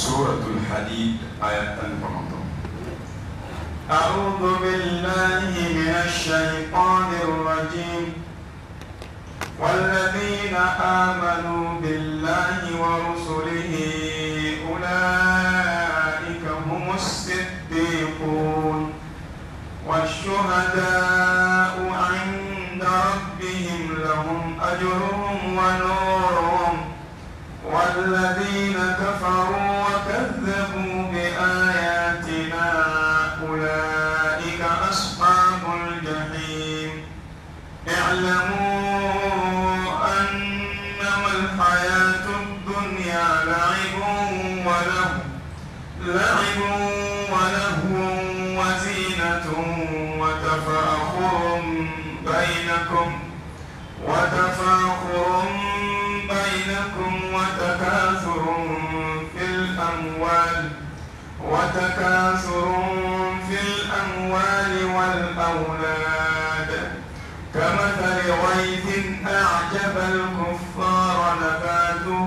سورة الحديد آية 10. أعوذ بالله من الشيطان الرجيم. والذين آمنوا بالله ورسله أولئك هم الصديقون والشهداء عند ربهم لهم أجرهم ونورهم والذين كفروا وكذبوا بآياتنا أولئك أصحاب الجحيم. اعلموا أنما الحياة الدنيا لعب ولهو وزينة وتفاخر بينكم وتكاثر في الأموال والأولاد كمثل غيث أعجب الكفار نباته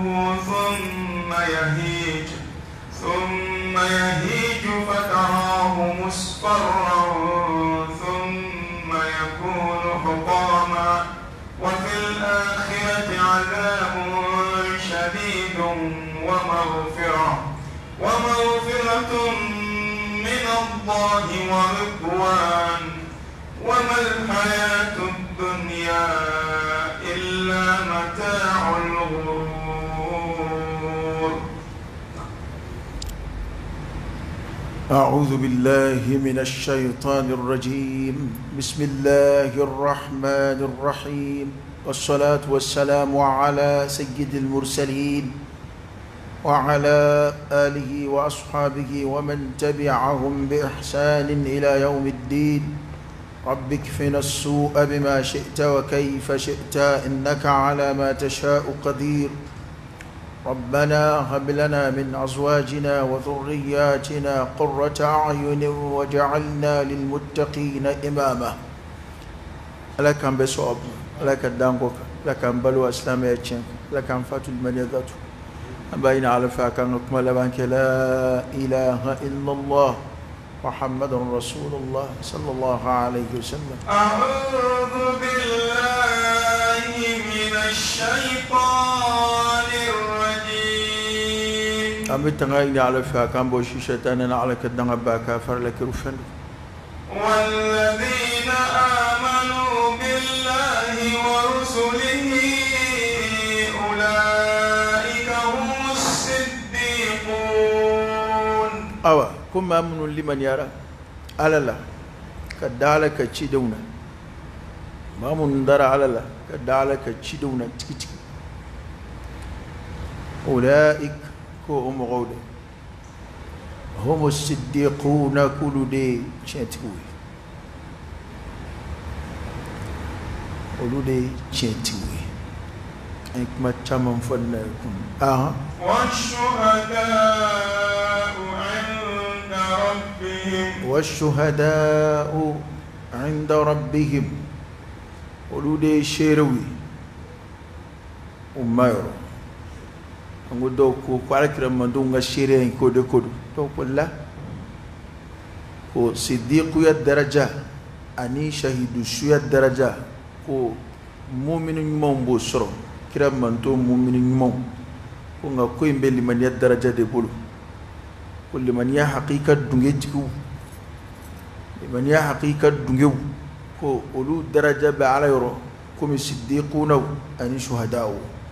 ثم يهيج فتراه مصفرا ثم يكون حطاما وفي الآخرة عذاب شديد ومغفرة من الله ورضوان وما الحياة الدنيا إلا متاع الغرور. أعوذ بالله من الشيطان الرجيم. بسم الله الرحمن الرحيم، والصلاة والسلام على سيد المرسلين وعلى آله وأصحابه ومن تبعهم بإحسان إلى يوم الدين. رب اكفنا السوء بما شئت وكيف شئت إنك على ما تشاء قدير. ربنا هب لنا من أزواجنا وذرياتنا قرة أعين وجعلنا للمتقين إماما. لك بصواب لك الدانقك لك بلوى إسلامية لك فاتو المنيذات بين على فاكان نكمل بانك لا إله إلا الله محمد رسول الله صلى الله عليه وسلم. أعوذ بالله من الشيطان الرجيم. أمتنغيني على فاكان بوشي شيطاننا على كدنا باكا فرلك رفل. والذين آمنوا بالله ورسله أولئك هم الصديقون. أوا كم أمن لمن يرى على الله كدالك تشيدونا ما من دار على الله كدالك تشيدونا تكتك. أولئك هم غودة هم الصديقون كل دي شتوي كل دي شتوي إنك ما تمام فنكم. والشهداء عند ربهم ولودي شيروي ومايرو أقول كو على من دون شيرين كودو تقول لا كو صديق يا درجة أني شهيد شو يا درجة كو مؤمن يوم بوسرو كرام من دون مؤمن يوم كو نقول بلي من يا درجة دبولو كل من يا حقيقة دنجتكو من يا حقيقة دنجو كو أولو درجة بعلى يرو كم صديقون أني شهداء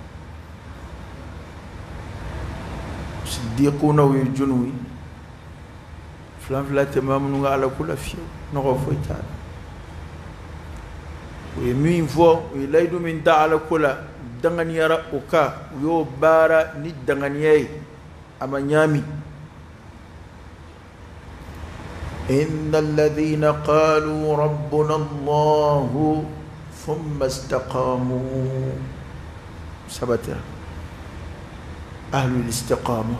صديقون ويجنوي فلان تمام نوع على كل فيو نغفوي تعالى ويمين فو ويلايدو من دا على كل دعاني يرى أوكا ويو بارا نيد دعاني أما نيامي. إن الذين قالوا ربنا الله ثم استقاموا ثبت أهل الاستقامة.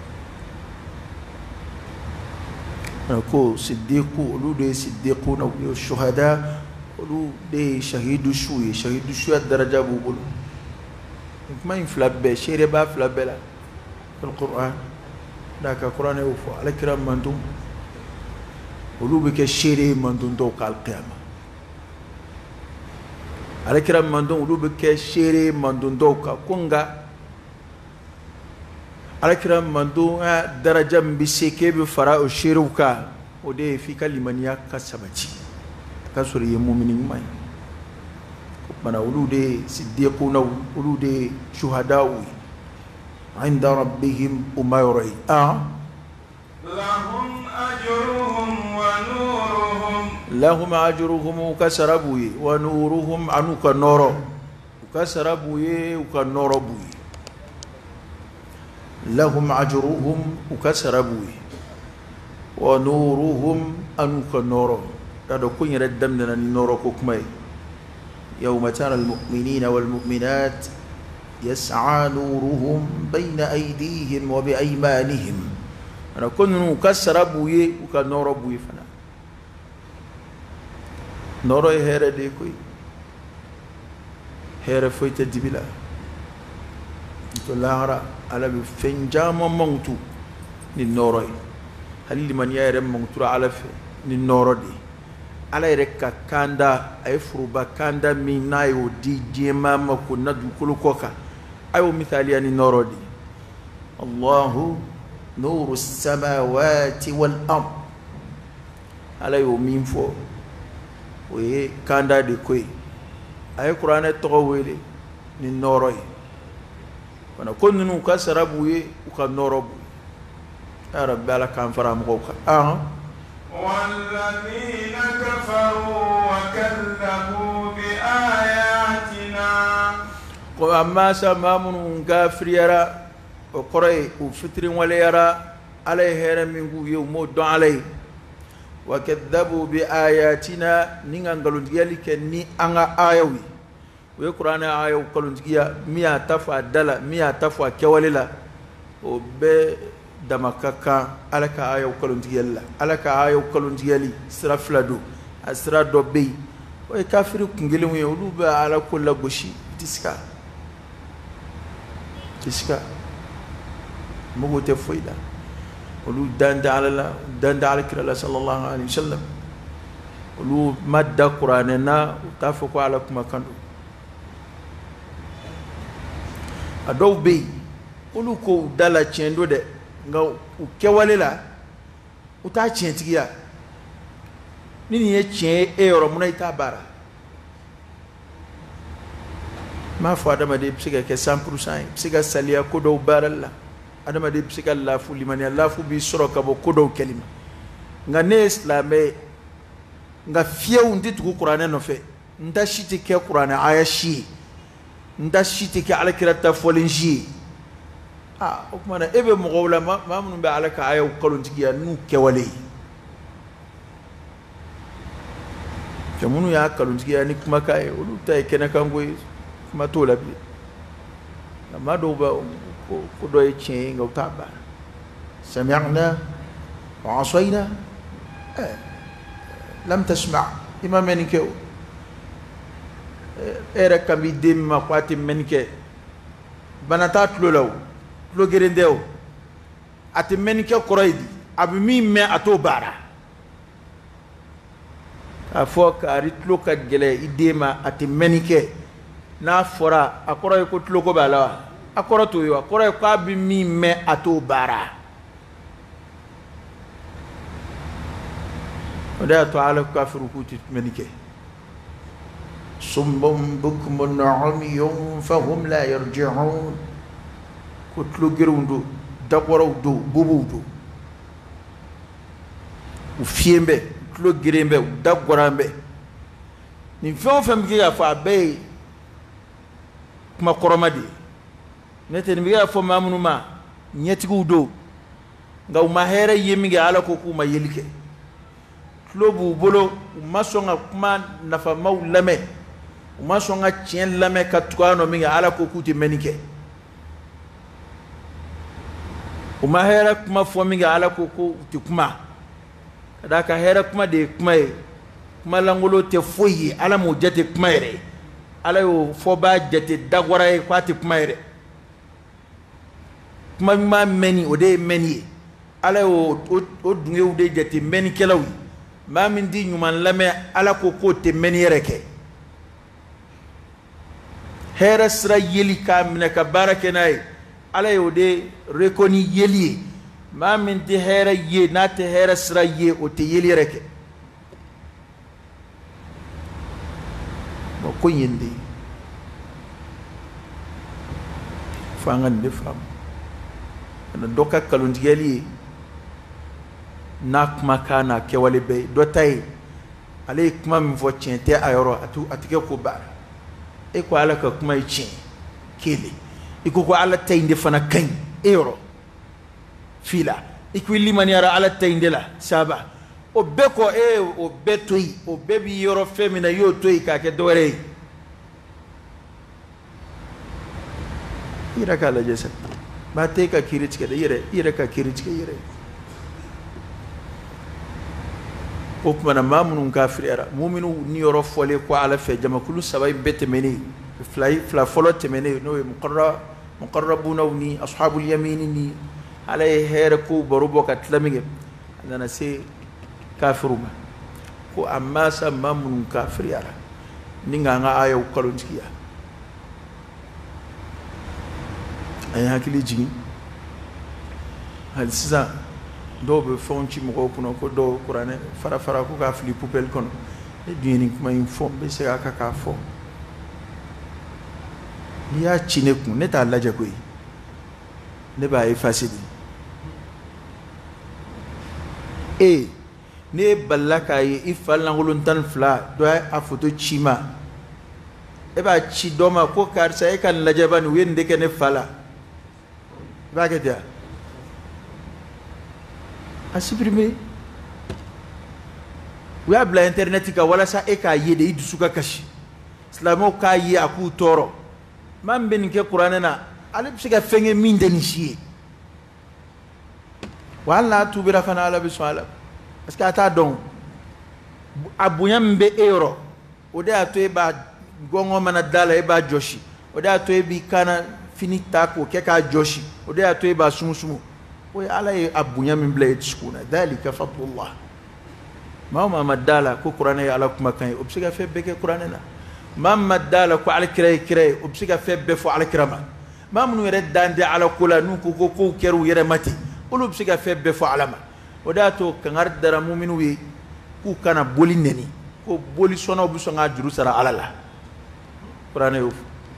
أكو صديقو أولو دي صديقون أولو الشهداء أولو دي شهيد شوي الدرجة بقولوا ما ينفلب شيري با فلب لا في القرآن daka Qur'an e fo ala kiram mandum olu be ke shere mandum do kal qiyama ala kiram mandum olu be ke shere mandum do ka kunga ala kiram mandum daraja mbiseke be fara o shiruka o de fi kalimaniya kasabati kasuri ye mu'minin mai mana olu de siddiquna olu de shuhada'u عند ربهم أميري لهم أجرهم كسربوي ونورهم عنو كنورو كسربوي وكنوربوي لهم أجرهم كسربوي ونورهم عنو كنورو هذا كون يردم لنا النورو كوكمي يوم ترى المؤمنين والمؤمنات يسعى نورهم بين أيديهم وبأيمانهم أنا كن كسر أبوي وكان نور أبوي فنا نور هير ديكوي هير فويت الدبلا تلاهرا على بفنجام مونتو للنور هل لمن يرم مونتو على للنور دي على ركا كاندا أفربا كاندا مينايو دي جيما ما كنا دكولو كوكا أيو مثاليا النور دي الله نور السماوات والأرض على يومين فو وي كاندا دي كوي أي قرآن تقويلي النور وانا كن نوكا سرابوي وكا نور بوي يا رب على كان فرام غوكا والذين كفروا وكذبوا بآياتنا وأما سمامون كافر يرى وقرأي وفتر ولا يرى عليه هرمين يوم دون عليه وكذبوا بآياتنا نينغالون يلك ني أنا آيوي ويقرأنا آيو كالون تجيا ميا تفا دلا ميا تفا كواللا وب damakaka alaka ayo kalontigella alaka ayo kalontigelli sira flado asira dobbe o kafiru kungele mu yulu ba ala kullu goshi tiska mugo te foida olu danda ala kira sallallahu alaihi wasallam olu madda qur'anana tafaku ala kuma kando adobe olu ko dala chendo de nga ukewale la uta chentigia nini ye chen e yoro muna ita bara ma fo adama de psiga ke 100% psiga salia ko do baralla adama de psiga la fu limani la fu bi soro ka bo ko do kelima nga ne islamé nga fiew nditu qur'ana no fe nda shiti ke qur'ana aya shi nda shiti ke ala kirata folinji okmana ebe mogowla mamnu be alaka ayo kalontigiya nu kewale jamunu ya kalontigiya ni kuma kai ulu tay kena kango kuma tola bi ma do ba ko do chen ngaw taba sami'na wa asayna lam tasma' imam menike era kambi demma kwati menike banata tlolaw lo gerendeo ati menike koroidi abi mi me ato bara afoka ritlo ka gele idema ati menike na fora akoro ko tlo ko bala akoro to yo akoro ko abi mi me ato bara oda to ala kafiru kuti menike sumbum bukmun umyun fahum la yarji'un kutlu girundu dakwaraw do bubudu u fiembe kutlu girembe dagwarambe ni fem giga fa be kuma koromadi nete ni biga fo mamunu ma nyetigu do ngaw mahera yemi ala ko kuma yelike klobu bolo masonga kuma nafa maulame masonga chien lame katwano minga ala ko kuti menike uma hera kuma fo minga ala ko ti kuma kadaka hera kuma de kuma e kuma langolo te foyi ala mo jete kuma ere ala yo fo ba jete dagwara e kwati kuma ere kuma ma meni o de meni ala o dungew de jate meni kelawi ma min di nyuman lame ala ko te meni yereke hera sra yeli kamne ka barake nay ala yo de reconi yeli ma min di hera ye na te hera sra ye o te yeli yereke mo ko yindi fangan de fam na doka kalundigeli nak makana kewale be do tay ale kuma mi fo tiente ayoro atike ko bar e ko ala ka kuma ichi kele iko ko ala tayinde fana kan euro fila ikwili maniara ala tayinde la saba o be ko o be toyi o be bi yoro femina yo toyi ka ke dore ira kala jesa ba te ka kirich ke ira ka kirich ke ira okuma na mamunun kafiri era mu'minu ni yoro fole ko ala fe jama kulu sabay bete meni fla folote meni no muqarrabuna ni ashabul yamin ni ala hera ko barubo ka tlamige nana se kafiruma ko amma sa mamunun kafiri era ninga nga ayo kalontiya ay hakili jigi hal sisa do be fonci mo ko kuno ko do qur'ane fara ko ka fli poupel kono e dini kuma in fo be se aka ka fo ya chine ku ne ta laje ko ne ba e fasidi e ne ballaka yi ifal ngulun tan fla do a photo chima e ba chi doma ko karsa e kan laje ban wende ke ne fala ba ke dia a supprimer we abla internet ka wala sa e ka yede idu suka kashi islamo ka yi aku toro man ben ke qur'ana na alib siga fenge min den shi wala tubira fana ala bisala parce que ata don abuyam be euro o de atoy ba gongo mana dala e ba joshi o de atoy bi kana finita ko ke ka joshi o de atoy ba sumusumu وي على أبويا من بلاد سكونة ذلك فضل الله ما هو مدالا كو قرآن على كم كان أبسك في بك قرآننا ما مدالا كو على كراي أبسك في بفو على كرامة ما من يرد دان دي على كولا نوكو كو كرو يرمتي قولوا أبسك في بفو علامة وداتو كان عرض درامو منو وي كو كان بولي نني كو بولي سونا وبسونا جروسرا على لا قرآن يوف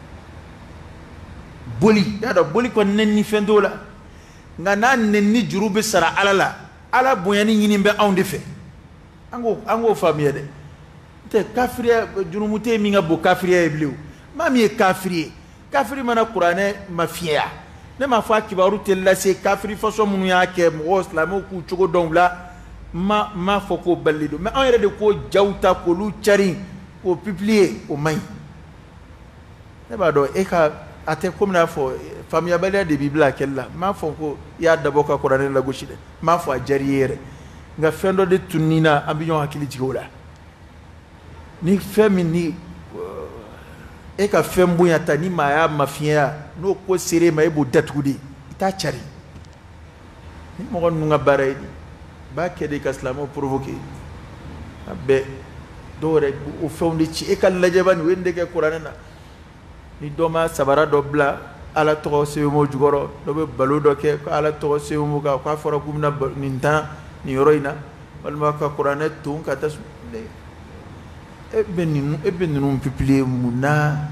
بولي هذا بولي كون نني فندولا nga nan nenni jurube sara ala boyani nyini be on defe ango famiye de te kafiriya junumute mi nga bo kafiriya ebliu mami kafiri mana qur'ane mafiya ne ma fa kibaru tella se kafiri faso munu ya ke mo islamu ku chugo donla ma foko ballido mais on yere de ko jawta ko lu chari ko publier o may ne ba do e ka ate comme na fo famille balia de bibla kella ma fo ko ya daboka qur'ane la goshi de ma fo jariyere nga fendo de tunina ambiyon hakili jigola ni femini e ka fembu ya tani ma ya mafia no ko sere ma e bo datudi ita chari ni mo gon nga baraydi ba kede ka islamo provoquer abbe dore o fewndi ci e kal lajaban wende ke qur'ane na ni doma sabara dobla ala to sewmo jugoro do be baludo ke ko ala to sewmo ka ko fora kumna ninta ni roina walma ka qur'ane tun ka tas e beninu publier muna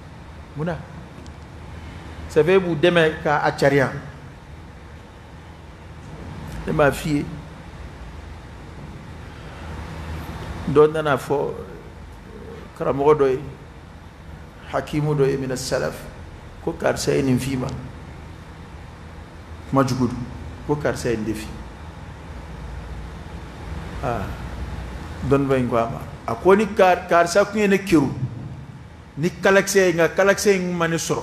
ça veut vous demain ka acharia de ma fille don na fo karamo doy hakimu doy min as-salaf ko kar say ni fima majgud ko kar say defi don bay ngama akoni kar sa ku ne kiru ni kalakse nga kalakse mani soro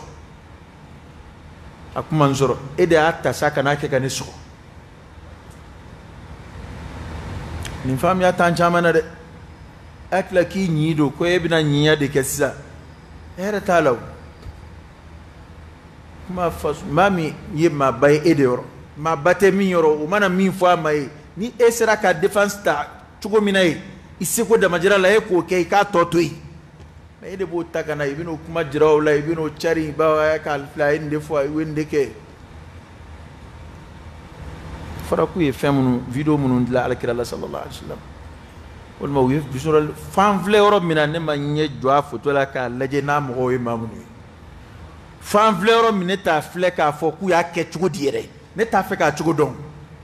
akuman soro ede atta saka na ke kan soro ni fam ya tan chamana de akla ki nyido ko ebina nyiya de kessa era talaw ma fas mami yema bay ede oro ma bate min yɔrɔ o mana min fɔ a ma ye ni e sera ka défense ta cogo min na ye i seko damajira la e k'o kɛ i k'a tɔ to yen mais e de b'o ta ka na i bɛn'o kuma jira o la i bɛn'o cari bawo k'a filɛ a ye nin de fɔ a ye nin de kɛ fɔra k'u ye fɛn minnu vidéo minnu dilan alakira la sallallahu alaihi wa sallam walima u ye bisɔrɔ fan filɛ yɔrɔ min na ne ma ɲɛ jɔ a photo la k'a lajɛ n'a mɔgɔw ye maa minnu ye fan filɛ yɔrɔ min ne t'a filɛ k'a fɔ k'u y'a kɛ cogo di yɛrɛ ne t'a fɛ k'a cogo dɔn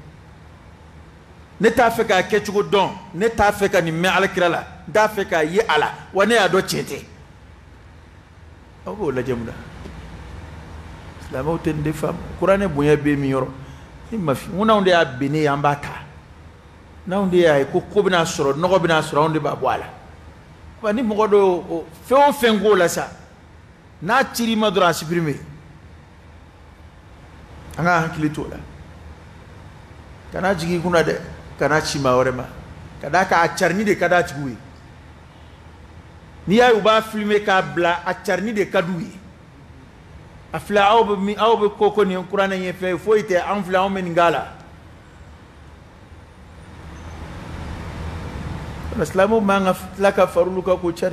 ne t'a fɛ k'a kɛ cogo dɔn ne t'a fɛ ka nin mɛn alakira la n t'a fɛ k'a ye a la wa ne y'a dɔn tiɲɛ tɛ aw b'o lajɛ mun na silamɛw tɛ nin de faamu kuranɛ bonya bɛ min yɔrɔ ni ma fi mun n'anw de y'a bɛn ne ye an b'a ta n'anw de y'a ye ko bɛna sɔrɔ nɔgɔ bɛna sɔrɔ anw de b'a bɔ a la wa ni mɔgɔ dɔ fɛn o fɛn k'o la sa n'a cir'i ma dɔrɔn a supprimer an ka hakili t'o la kana jigin i kunna dɛ kana ci maa wɛrɛ ma ka d'a kan a carini de ka d'a tigiw ye n'i y'a ye u b'a filmer k'a bila a carini de ka d'u ye a filɛ aw bɛ ko nin kuranɛ ye fɛn ye foyi tɛ an filɛ anw bɛ nin k'a la silamɛw man ka tila ka fara olu kan k'o cari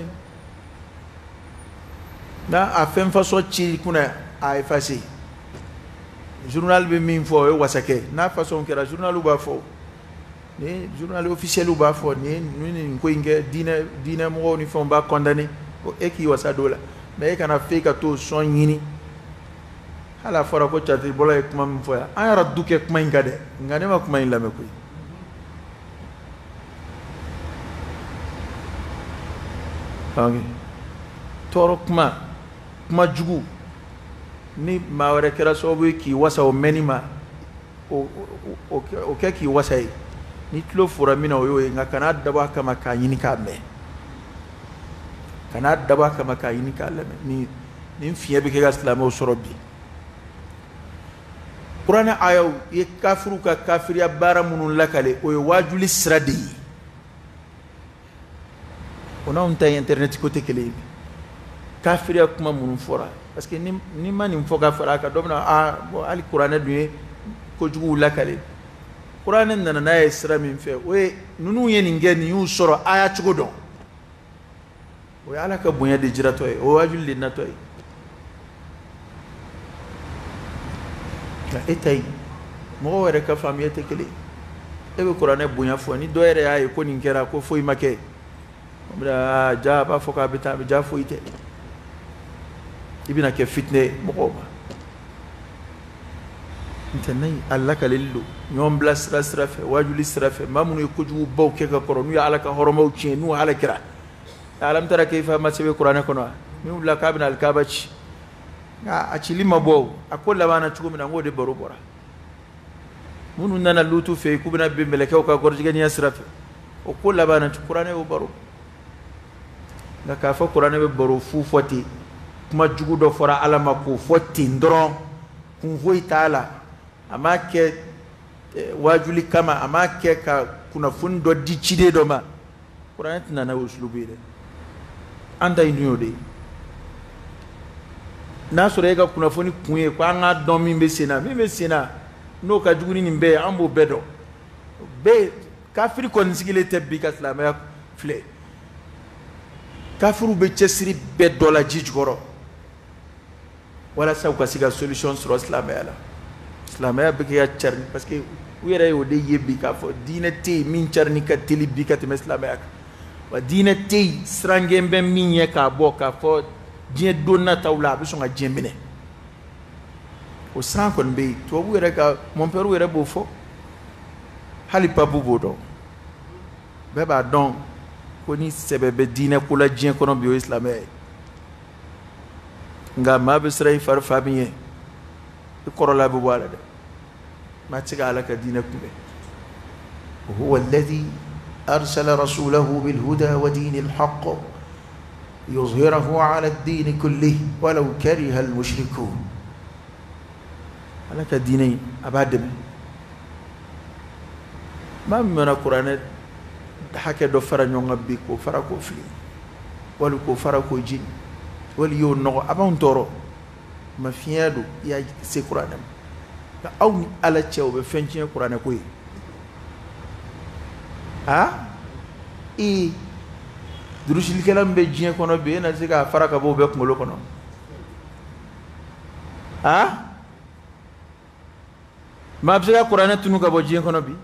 n'a a fɛn fasɔn ci i kunna a effacer journal bɛ min fɔ o ye wasakɛ n'a façon kɛra journal b'a fɔ ni journal officiel b'a fɔ nin ko in kɛ diinɛ mɔgɔw ni fɛnw b'a condamner ko e k'i wasa d'o la mais e kana fɛ ka t'o sɔn ɲini hali a fɔra ko catiribɔla ye kuma min fɔ yan an yɛrɛ du kɛ kuma in kan dɛ nka ne ma kuma in lamɛn koyi tɔɔrɔ kuma jugu ni maa wɛrɛ kɛra sababu ye k'i wasa o mɛnni ma o kɛ k'i wasa ye ni tulo fora min na o y'o ye nka kana dabɔ a kama k'a ɲini k'a mɛn kana dabɔ a kama k'a ɲini k'a lamɛn nin fiɲɛ bɛ kɛ ka silamɛw sɔrɔ bi kuranɛ ayaw ye kafiriw ka kafiriya baara minnu lakale o ye waajuli sira de ye o n'anw ta ye internet ko tɛ kelen ye kafiriya kuma minnu fɔra parce que ni ma nin fɔ ka fara a kan dɔ bɛna bon hali kuranɛ dun ye kojuguw lakale kuranɛ nana n'a ye sira min fɛ o ye ninnu ye nin kɛ nin y'u sɔrɔ a y'a cogo dɔn o ye ala ka bonya de jiratɔ ye o ye waajuli de natɔ ye nka e ta ye mɔgɔw yɛrɛ ka faamuya tɛ kelen e bɛ kuranɛ bonya fɔ ni dɔ yɛrɛ y'a ye ko nin kɛra ko foyi ma kɛ ja a b'a fɔ k'a bɛ taa a bɛ ja foyi tɛ i bɛna kɛ fitinɛ ye mɔgɔw ma n'o tɛ n'a a lakaleli don ɲɔgɔn bila sira fɛ waajuli sira fɛ maa minnu ye kojugubaw kɛ ka kɔrɔ n'u ye ala ka hɔrɔnmaw tiɲɛ n'u halakira alam tara kayfa ma sɛbɛn kuranɛ kɔnɔ wa min wulila k'a bɛna alikaba ci nka a cili ma bɔ a ko laban na cogo min na n k'o de baro bɔra minnu nana lutu fɛ yen k'u bɛna bin mɛlɛkɛw ka gɔrɔjɛgɛniya sira fɛ o ko laban na kuranɛ y'o baro nka k'a fɔ kuranɛ bɛ baro fu fɔ ten kuma jugu dɔ fɔra ala ma k'o fɔ ten dɔrɔn kun foyi t'a la a m'a kɛ waajuli kama a m'a kɛ ka kunnafoni dɔ di ciden dɔ ma kuranɛ tɛna n'a y'o sulubu ye dɛ an ta ye dun y'o de ye n'a sɔrɔ e ka kunnafoni kun ye ko an k'a dɔn min bɛ sen na n'o ka jugu ni nin bɛɛ ye an b'o bɛɛ dɔn bɛɛ kafiri kɔni sigilen tɛ bi ka silamɛya filɛ kafiriw bɛ cɛsiri bɛɛ dɔ la ji jukɔrɔ walasa u ka se ka solution sɔrɔ silamɛya la silamɛya bɛ kɛ ka carini parce que u yɛrɛ y'o de ye bi k'a fɔ diinɛ tɛ yen min carini ka teli bi ka tɛmɛ silamɛya kan wa diinɛ tɛ yen sirangen bɛ min ɲɛ k'a bɔ k'a fɔ diɲɛ don nataw la a bɛ sɔn ka diɲɛ minɛ o siran kɔni bɛ yen tubabu yɛrɛ ka mɔnpɛriw yɛrɛ b'o fɔ hali papu b'o dɔn bɛɛ b'a dɔn ko ni sɛbɛ bɛ diinɛ ko la diɲɛ kɔnɔ bi o ye silamɛya ye nka maa bɛ siran i fari fa min ye i kɔrɔla bɛ bɔ a la dɛ maa tɛ se ka ala ka diinɛ kunbɛn huwa alladhi arsala rasulahu bilhuda wa dini alhaq yuzhirahu ala ad-din kullihi walaw kariha almushrikun ala ka diinɛ a b'a dɛmɛ maa min mana kuranɛ hakɛ dɔ fara ɲɔgɔn kan bi k'o fara k'o fili wali k'o fara k'o jini wali y'o nɔgɔ a b'anw tɔɔrɔ ma fiɲɛ don i y'a se kuranɛ ma aw ni ala cɛ o bɛ fɛn tiɲɛ kuranɛ ko ye durusilikɛla min bɛ diɲɛ kɔnɔ bi e na se k'a fara ka bɔ o bɛɛ kunkolo kɔnɔ maa bɛ se ka kuranɛ tunu ka bɔ diɲɛ kɔnɔ bi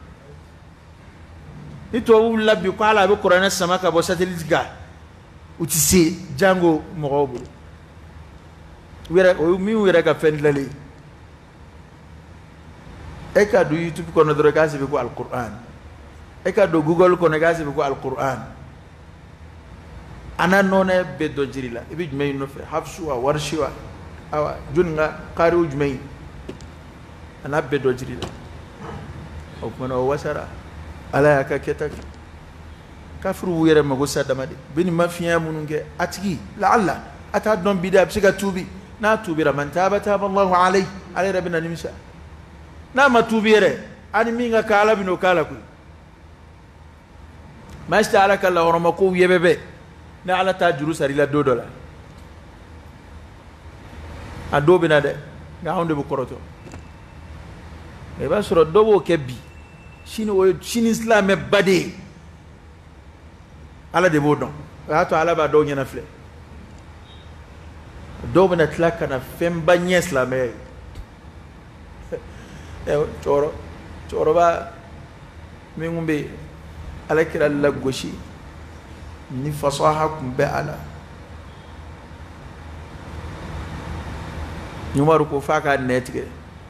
ni tubabu wulila bi ko ala a bɛ kuranɛ sama ka bɔ satellite kan u tɛ se jango mɔgɔw bolo o ye min yɛrɛ ka fɛn dilanlen e ka don YouTube kɔnɔ dɔrɔn k'a sɛbɛn ko alquran e ka don Google kɔnɔ k'a sɛbɛn ko alquran ana nɔnɛ bɛɛ dɔ jiri la i bɛ jumɛn nɔfɛ hafsu wa warshi wa awa jɔnni ka kariw jumɛn ana bɛɛ dɔ jiri la o kumana o wasara ala y'a ka kɛta kɛ kafiriw u yɛrɛ mago sa dama de bɛ nin mafiya minnu kɛ a tigi laala a t'a dɔn bi de a bɛ se ka tuubi n'a tuubira man taaba taaba Allahu alayhi ale yɛrɛ bɛ na nimisa n'a ma tuubi yɛrɛ ani min ka kan ala bɛ n'o k'a la koyi maa si tɛ ala ka lahɔrɔma kow yɛbɛbɛ ni ala t'a juru sara i la don dɔ la a dɔw bɛ na dɛ nka anw de bɛ kɔrɔtɔ i b'a sɔrɔ dɔw b'o kɛ bi sini o ye sini silamɛ ba de ye ala de b'o dɔn o y'a to ala b'a dɔw ɲɛna filɛ dɔw bɛna tila ka na fɛnba ɲɛ silamɛya ye cɛkɔrɔba min kun bɛ yen ala kira lagosi ni fasaha kun bɛ a la Umaru ko f'a ka nɛ tigɛ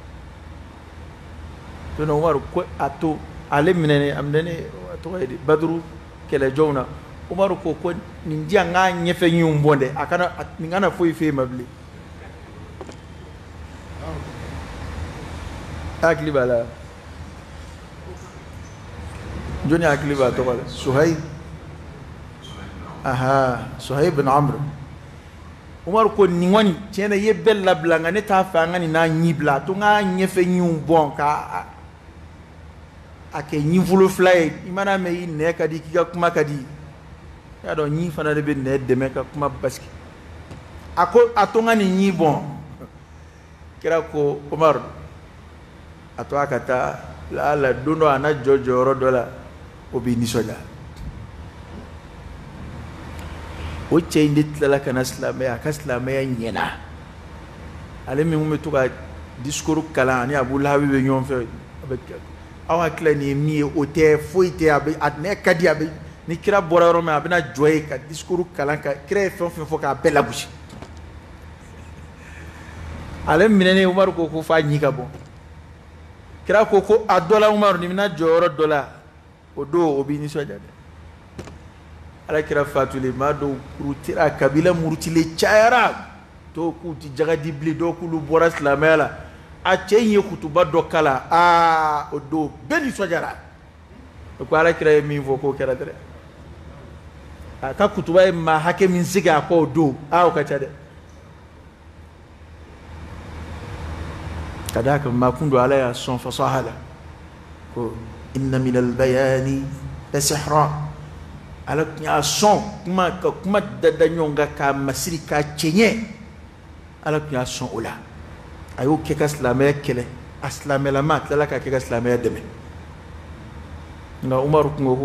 don Umaru ko a to ale minɛ a minɛ ne tɔgɔ ye di Baduru kɛlɛjɔnw na Umaru ko nin di an k'a ɲɛfɛ ɲinw bɔn dɛ a kana nin kana foyi f'e ma bilen hakili b'a la jɔnni hakili b'a tɔgɔ la Suhaib bin Amr Umaru ko nin kɔni tiɲɛ na i ye bɛɛ labila nka ne t'a fɛ an ka nin n'a ɲi bila to n k'a ɲɛfɛ ɲinw bɔn k'a kɛ ɲinfolo fila ye i mana mɛn i nɛ ka di k'i ka kuma ka di i y'a dɔn ɲi fana de bɛ nɛ dɛmɛ ka kuma basigi a ko a to n ka nin ɲi bɔn kira ko Umaru a to a ka taa ala don dɔ a na jɔ jɔyɔrɔ dɔ la o b'i nisɔndiya o cɛ in de tilala ka na silamɛya a ka silamɛya ɲɛna ale min bɛ to ka discours kalan ani Abu Lahabi bɛ ɲɔgɔn fɛ aw hakili nin ye min ye o tɛ foyi tɛ a nɛ ka di a bɛ ni kira bɔra yɔrɔ min a bɛna jɔ ye ka discours kalan ka kira ye fɛn o fɛn fɔ k'a bɛɛ lagosi ale minɛnen Umaru ko f'a ɲi ka bɔ kira ko a dɔ la Umaru ni bɛna jɔ yɔrɔ dɔ la o don o b'i nisɔndiya dɛ ala kira fatulen maa dɔw kurutira kabila murutilen cayara dɔw k'u ti jagadi bilen dɔw k'ulu bɔra silamɛya la a cɛ in ye kutuba dɔ kala o don bɛɛ nisɔndiyara o ko ala kira ye min fɔ k'o kɛra dɛrɛ a ka kutuba ye maa hakɛ min sigi a kɔ o don o ka ca dɛ ka d'a kan maa kun don ala y'a sɔn fasaha la ko inna minal bayani la sihra ala tun y'a sɔn ka kuma dada ɲɔgɔn kan k'a masiri k'a cɛɲɛ ala tun y'a sɔn o la a y'o kɛ ka silamɛya kɛlɛ a silamɛlama a tilala k'a kɛ ka silamɛya dɛmɛ nka Umaru kun ko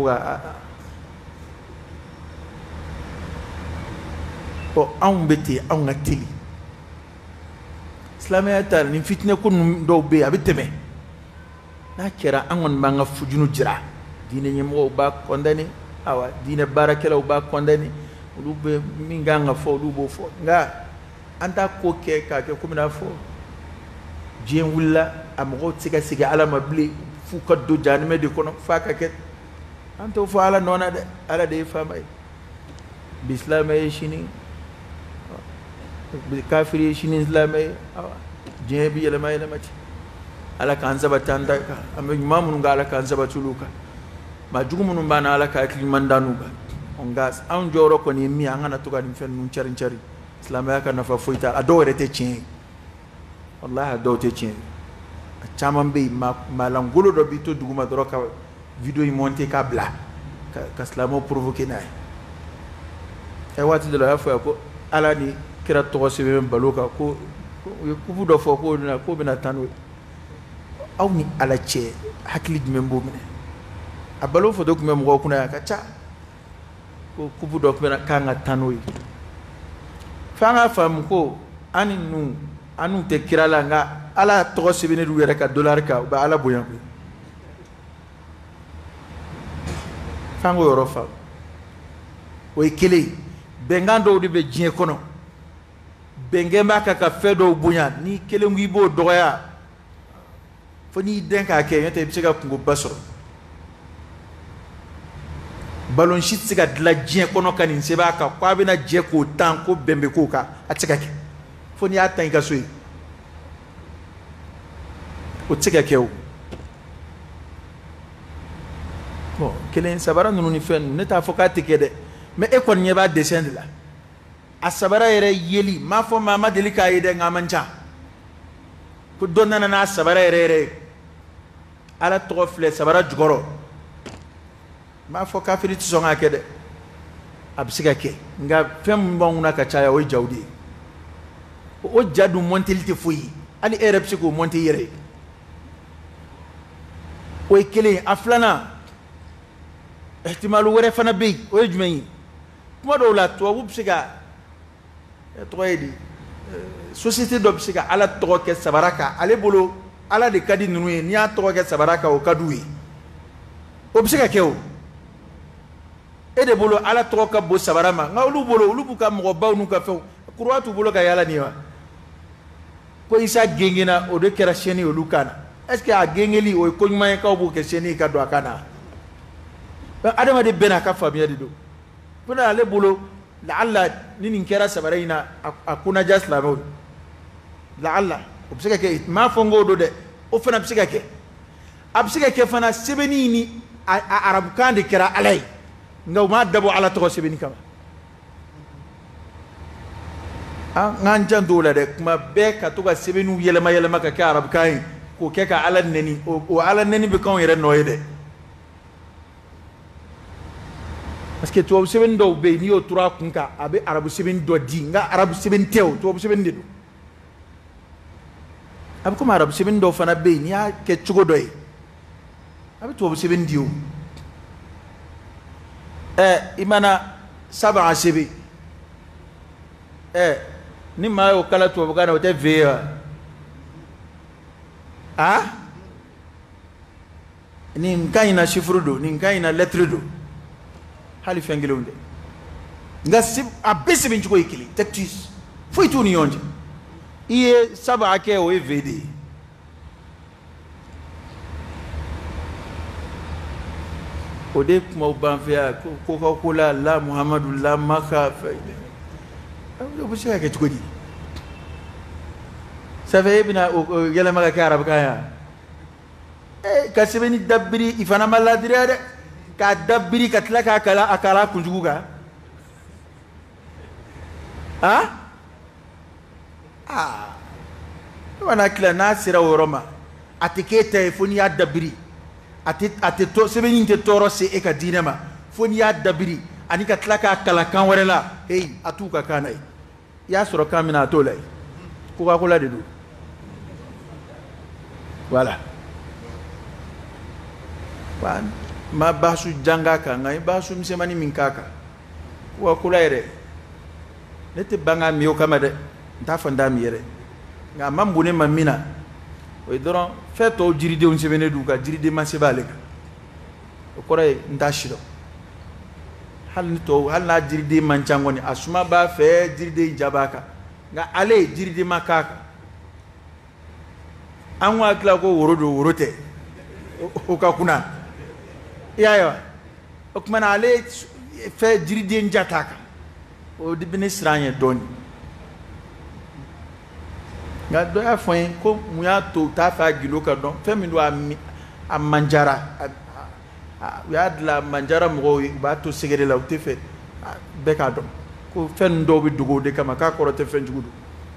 ko anw bɛ ten anw ka teli silamɛya ta ni fitinɛ ko ninnu dɔw bɛ yen a bɛ tɛmɛ n'a kɛra an kɔni b'an ka fujunu jira diinɛ ɲɛmɔgɔw b'a kɔndɛne awa diinɛ baarakɛlaw b'a kɔndɛne olu bɛ min kan ka fɔ olu b'o fɔ nka an t'a ko kɛ k'a kɛ komi n'a fɔ diɲɛ wulila a mɔgɔw tɛ se ka segin ala ma bilen f'u ka don jahanama de kɔnɔ f'a ka kɛ an t'o fɔ ala nɔ na dɛ ala de ye faama ye bi silamɛ ye sini kafiri ye sini silamɛ ye diɲɛ bɛ yɛlɛma yɛlɛma ten ala k'an sabati an ta kan an bɛ ɲuman minnu kɛ ala k'an sabati olu kan maa jugu minnu b'an na ala ka hakili ɲuman da n'u kan nka anw jɔyɔrɔ kɔni ye min ye an kana to ka nin fɛn ninnu carin carin silamɛya ka nafa foyi t'a la a dɔw yɛrɛ tɛ tiɲɛ ye walahi a dɔw tɛ tiɲɛ ye a caman bɛ yen maalankolo dɔ b'i to duguma dɔrɔn ka video in monter k'a bila ka silamɛw provoquer n'a ye waati dɔ la a y'a fɔ yan ko ala ni kira tɔgɔ sɛbɛn balo kan ko u ye kufu dɔ fɔ k'o bɛna taa n'o ye aw ni ala cɛ hakili jumɛn b'o minɛ a balo foto tun bɛ mɔgɔw kunna yan ka ca ko kupu dɔ tun bɛ k'an ka taa n'o ye f'an k'a faamu ko an n'u tɛ kira la nka ala tɔgɔ sɛbɛnnen d'u yɛrɛ ka dolari kan u bɛ ala bonya koyi f'an k'o yɔrɔ faamu o ye kelen ye bɛnkan dɔw de bɛ diɲɛ kɔnɔ bɛnkɛ b'a kan ka fɛn dɔw bonya ni kelen ko i b'o dɔgɔya fo n'i den k'a kɛ n'o tɛ i bɛ se ka kungoba sɔrɔ balon si tɛ se ka dilan diɲɛ kɔnɔ ka nin sɛbɛn a kan ko a bɛna jɛ k'o tan ko bɛn bɛ k'o kan a tɛ se ka kɛ fo n'i y'a tan i ka so yen o tɛ se ka kɛ o bon kelen sabara ninnu ni fɛn ninnu ne t'a fɔ k'a tɛ kɛ dɛ mais e kɔni ɲɛ b'a dessin de la a sabara yɛrɛ yeli m'a fɔ maa ma deli k'a ye dɛ nka a man ca ko dɔ nana n'a sabara yɛrɛ yɛrɛ ye ala tɔgɔ filɛ sabara jukɔrɔ m'a fɔ kafiri tɛ sɔn k'a kɛ dɛ a bɛ se ka kɛ nka fɛn min b'anw kunna ka caya o ye jaw de ye o ja dun mɔnteli tɛ foyi ye hali e yɛrɛ bɛ se k'o mɔnte i yɛrɛ ye o ye kelen ye a filanan ihtimalu wɛrɛ fana bɛ yen o ye jumɛn ye kuma dɔw la tubabu bɛ se ka tɔgɔ ye di société dɔ bɛ se ka ala tɔgɔ kɛ sabara kan ale bolo ala de ka di ninnu ye n'i y'a tɔgɔ kɛ sabara kan o ka d'u ye o bɛ se ka kɛ o e de bolo ala tɔgɔ ka bon sabara ma nka olu bolo olu b'u ka mɔgɔbaw n'u ka fɛnw kuruwa t'u bolo ka yaala nin ye wa ko isa gengena o de kɛra siyɛnni olu kan na est ce que a gengeli o ye ko ɲuman ye k'aw b'o kɛ siyɛnni ka don a kan na adamaden bɛɛ n'a ka faamuya de don ko ale bolo laala ni nin kɛra sabara in na a kunnaja silamɛw laala o bɛ se ka kɛ m'a fɔ n k'o don dɛ o fana bɛ se ka kɛ a bɛ se ka kɛ fana sɛbɛnni ni a arabukan de kɛra ala ye nka u m'a dabɔ ala tɔgɔ sɛbɛnni kama an k'an janto o la dɛ kuma bɛɛ ka to ka sɛbɛnniw yɛlɛma yɛlɛma ka kɛ arabukan ye k'o kɛ ka ala nɛni o ala nɛni bɛ k'anw yɛrɛ nɔ ye dɛ parce que tubabu sɛbɛnni dɔw bɛ yen n'i y'o turu a kun kan a bɛ arabu sɛbɛnni dɔ di nka arabu sɛbɛnni tɛ o tubabu sɛbɛnni de don a bɛ komi arabu sɛbɛnni dɔw fana bɛ yen n'i y'a kɛ cogo dɔ ye a bɛ tubabu sɛbɛnni di o i mana saba sɛbɛn ni maa y'o kala tubabukan na o tɛ ve ye wa nin ka ɲi na chiffre don nin ka ɲi na lettre don hali fɛn kelenw tɛ nka a bɛɛ sɛbɛn cogo ye kelen tactus foyi t'u ni ɲɔgɔn cɛ i ye saba kɛ o ye v de ye o de kumaw b'an fɛ yan ko coca cola la muhamadu la maka o bɛ se ka kɛ cogo di ça fait e bɛna yɛlɛma ka kɛ arabukan yan ka sɛbɛnni dabiri i fana ma ladiriya dɛ k'a dabiri ka tila k'a kala a kala kunjugu kan ne mana tila n'a sera o yɔrɔ ma a tɛ k'e ta ye fo n'i y'a dabiri a tɛ sɛbɛnni tɛ tɔɔrɔ se e ka diinɛ ma fo n'i y'a dabiri ani ka tila k'a kala kan wɛrɛ la a t'u ka kan na ye i y'a sɔrɔ kan min na a t'o la ye coca-cola de don voilà ma basu janga kan nka i basu misɛnmanin min k'a kan coca-cola yɛrɛ ne tɛ ban k'a min o kama dɛ n t'a fɔ n t'a min yɛrɛ nka a ma bon ne ma min na o ye dɔrɔn fɛn tɔw jiridenw sɛbɛnnen d'u kan jiriden ma se b'ale kan o kɔrɔ ye n t'a si dɔn hali n'a jiriden man ca kɔni a suma b'a fɛ jiriden ja b'a kan nka ale jiriden ma k'a kan an ko hakili ko woro don woro tɛ o ka kunna i y'a ye wa o tuma na ale fɛn jiriden ja t'a kan o de bɛ ne siran ɲɛ dɔɔnin nka dɔ y'a fɔ n ye ko mun y'a to u t'a fɛ a gindo ka dɔn fɛn min don a manjara u y'a dilan manjara mɔgɔw ye u b'a to sɛgɛrɛ la u tɛ fɛ bɛɛ k'a dɔn ko fɛn ninnu dɔw bɛ dogo o de kama k'a kɔrɔ tɛ fɛn jugu don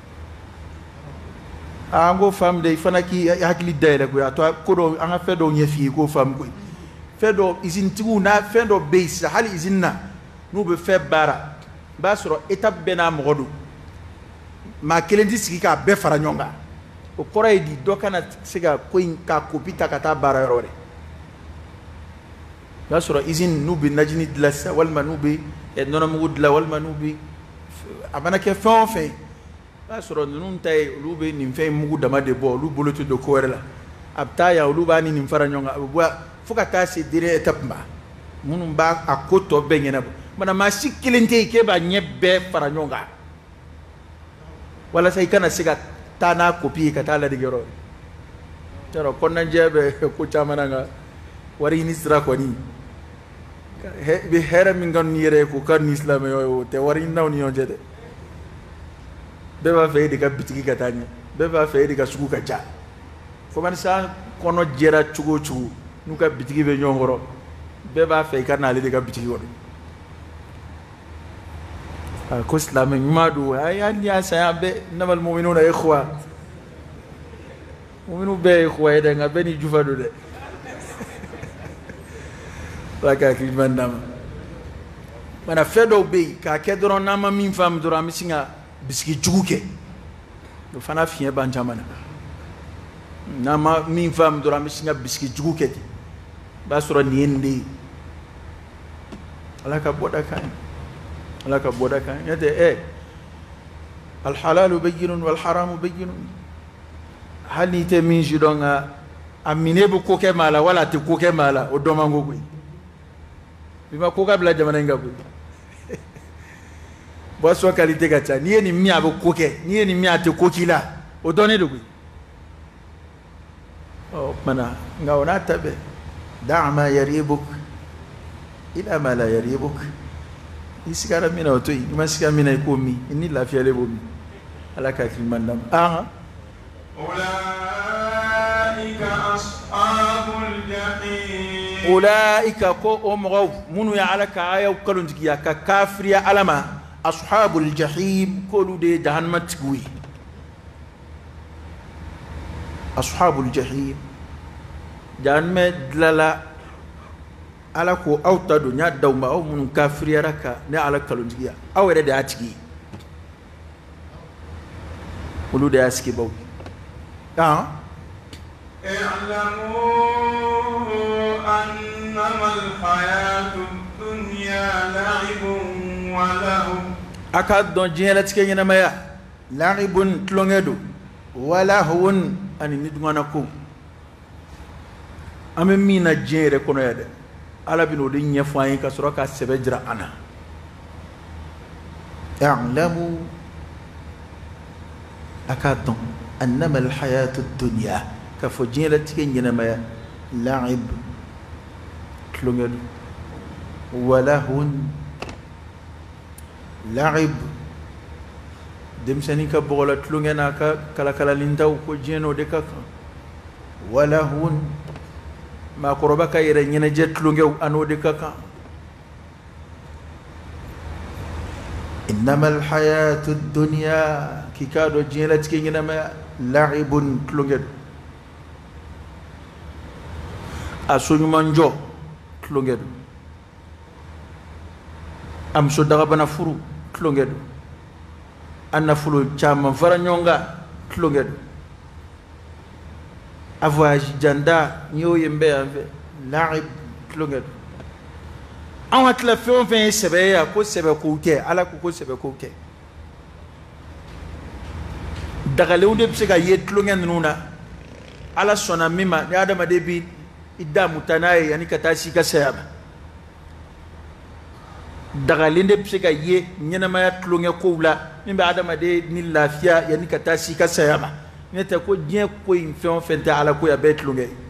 an ko faamu de i fana k'i hakili dayɛlɛ koyi a to ko dɔw an ka fɛn dɔw ɲɛ f'i ye k'o faamu koyi fɛn dɔw izinitigiw n'a fɛn dɔw bɛ yen sisan hali izini na n'u bɛ fɛn baara i b'a sɔrɔ étape bɛɛ n'a mɔgɔ don maa kelen tɛ sigi k'a bɛɛ fara ɲɔgɔn kan o kɔrɔ ye di dɔ kana se ka ko in ka kopi ta ka taa baara yɔrɔ wɛrɛ o y'a sɔrɔ usine n'u bɛ najini dilan sisan walima n'u bɛ nɔnɔmugu dilan walima n'u bɛ a mana kɛ fɛn o fɛn o y'a sɔrɔ ninnu ta ye olu bɛ nin fɛn mugu dama de bɔ olu bolo tɛ don ko wɛrɛ la a bɛ taa yan olu b'a ni nin fara ɲɔgɔn kan a bɛ bɔ fo ka taa se dernière étape ma minnu b'a a ko tɔ bɛɛ ɲɛnabɔ mana maa si kelen tɛ yen k'e b'a ɲɛ bɛɛ fara ɲɔgɔn kan walasa i kana se ka taa n'a kopi ye ka taa ladege yɔrɔ yɔrɔ kɔnɔnajɛ bɛ ko caman na nka wari ɲini sira kɔni i bɛ hɛrɛ min kanu n'i yɛrɛ ye k'o ka ni silamɛya ye o tɛ wari ɲininaw ni ɲɔgɔn cɛ dɛ bɛɛ b'a fɛ e de ka bitigi ka taa ɲɛ bɛɛ b'a fɛ e de ka sugu ka ca commerçant kɔnɔ jɛra cogo o cogo n'u ka bitigi bɛ ɲɔgɔn kɔrɔ bɛɛ b'a fɛ i ka n'ale de ka bitigi kɔnɔ ko silamɛ ɲuman don hali n'i y'a san yan bɛɛ innamal mu'minuna ikhwa mu'minu bɛɛ ye ikhwa ye dɛ nka bɛɛ ni jufa don dɛ ala ka hakili ɲuman d'an ma mana fɛn dɔw bɛ yen k'a kɛ dɔrɔn n'an ma min faamu dɔrɔn an bɛ sin ka bisigi jugu kɛ o fana fiɲɛ b'an caman na n'an ma min faamu dɔrɔn an bɛ sin ka bisigi jugu kɛ ten o b'a sɔrɔ nin ye nin de ye ala ka bɔda kan ye ala ka bɔda kan ye n'o alhalalu bayyinun wal haramu bayyinun hali n'i tɛ min si dɔn nka a minɛ bɛ ko kɛ maa la wala a tɛ ko kɛ maa la o dɔn man go koyi bi ma ko ka bila jamana in kan koyi boisson qualité ka ca n'i ye nin min a bɛ ko kɛ n'i ye nin min a tɛ ko k'i la o dɔnnen de koyi ɔ kumana nka o n'a ta bɛɛ da' ma yaribuk ila ma la yaribuk i sigara min na o to yen i ma siga min na i k'o min i ni lafiyalen b'o min ala ka hakili ɲuman d'an ma ulaika ko o mɔgɔw minnu ye ala ka ayaw kalontigiya ka kafiriya ala ma ashabul jahim k'olu de ye jahannama tigiw ye ashabul jahim jahannama dilala ala ko aw ta don n y'a d'aw ma aw minnu kafiriyara ka ne ala kalontigiya aw yɛrɛ de y'a tigi ye olu de y'a sigibaw a ka dɔn diɲɛlatigɛ ɲɛnamaya la'ibun tulonkɛ don walahun ani nidungana ko an bɛ min na diɲɛ yɛrɛ kɔnɔ yan dɛ ala bɛ n'o de ɲɛfɔ an ye ka sɔrɔ ka sɛbɛ jira an na i'lamu a k'a dɔn annama alhayatu dunya ka fɔ diɲɛlatigɛ ɲɛnamaya la'ib tulonkɛ don walahun la'ib denmisɛnnin ka bɔgɔla tulonkɛ n'a ka kalakalanintaw ko diɲɛ n'o de ka kan walahun maakɔrɔba ka yɛrɛ ɲɛnajɛ tulonkɛw a n'o de ka kan innama alhayatu dunya k'i k'a dɔn diɲɛlatigɛ ɲɛnamaya la'ibun tulonkɛ don a soɲumanjɔ tulonkɛ don a muso dagabana furu tulonkɛ don a nafolo caman fara ɲɔgɔn kan tulonkɛ don a voyage janda n'i y'o ye n bɛ yan fɛ la'ib tulonkɛ don an hakili fɛn o fɛn ye sɛbɛ ye a ko sɛbɛkow tɛ ala ko sɛbɛkow tɛ dagalenw de bɛ se ka ye tulonkɛ ninnu na ala sɔnna min ma ni adamaden bɛ i damu ta n'a ye yanni ka taa si ka saya ma dagalen de bɛ se ka ye ɲɛnamaya tulonkɛ kow la min bɛ adamaden ni lafiya yanni ka taa si ka saya ma ne tɛ ko diɲɛ ko in fɛn o fɛn tɛ ala ko ye a bɛɛ ye tulonkɛ ye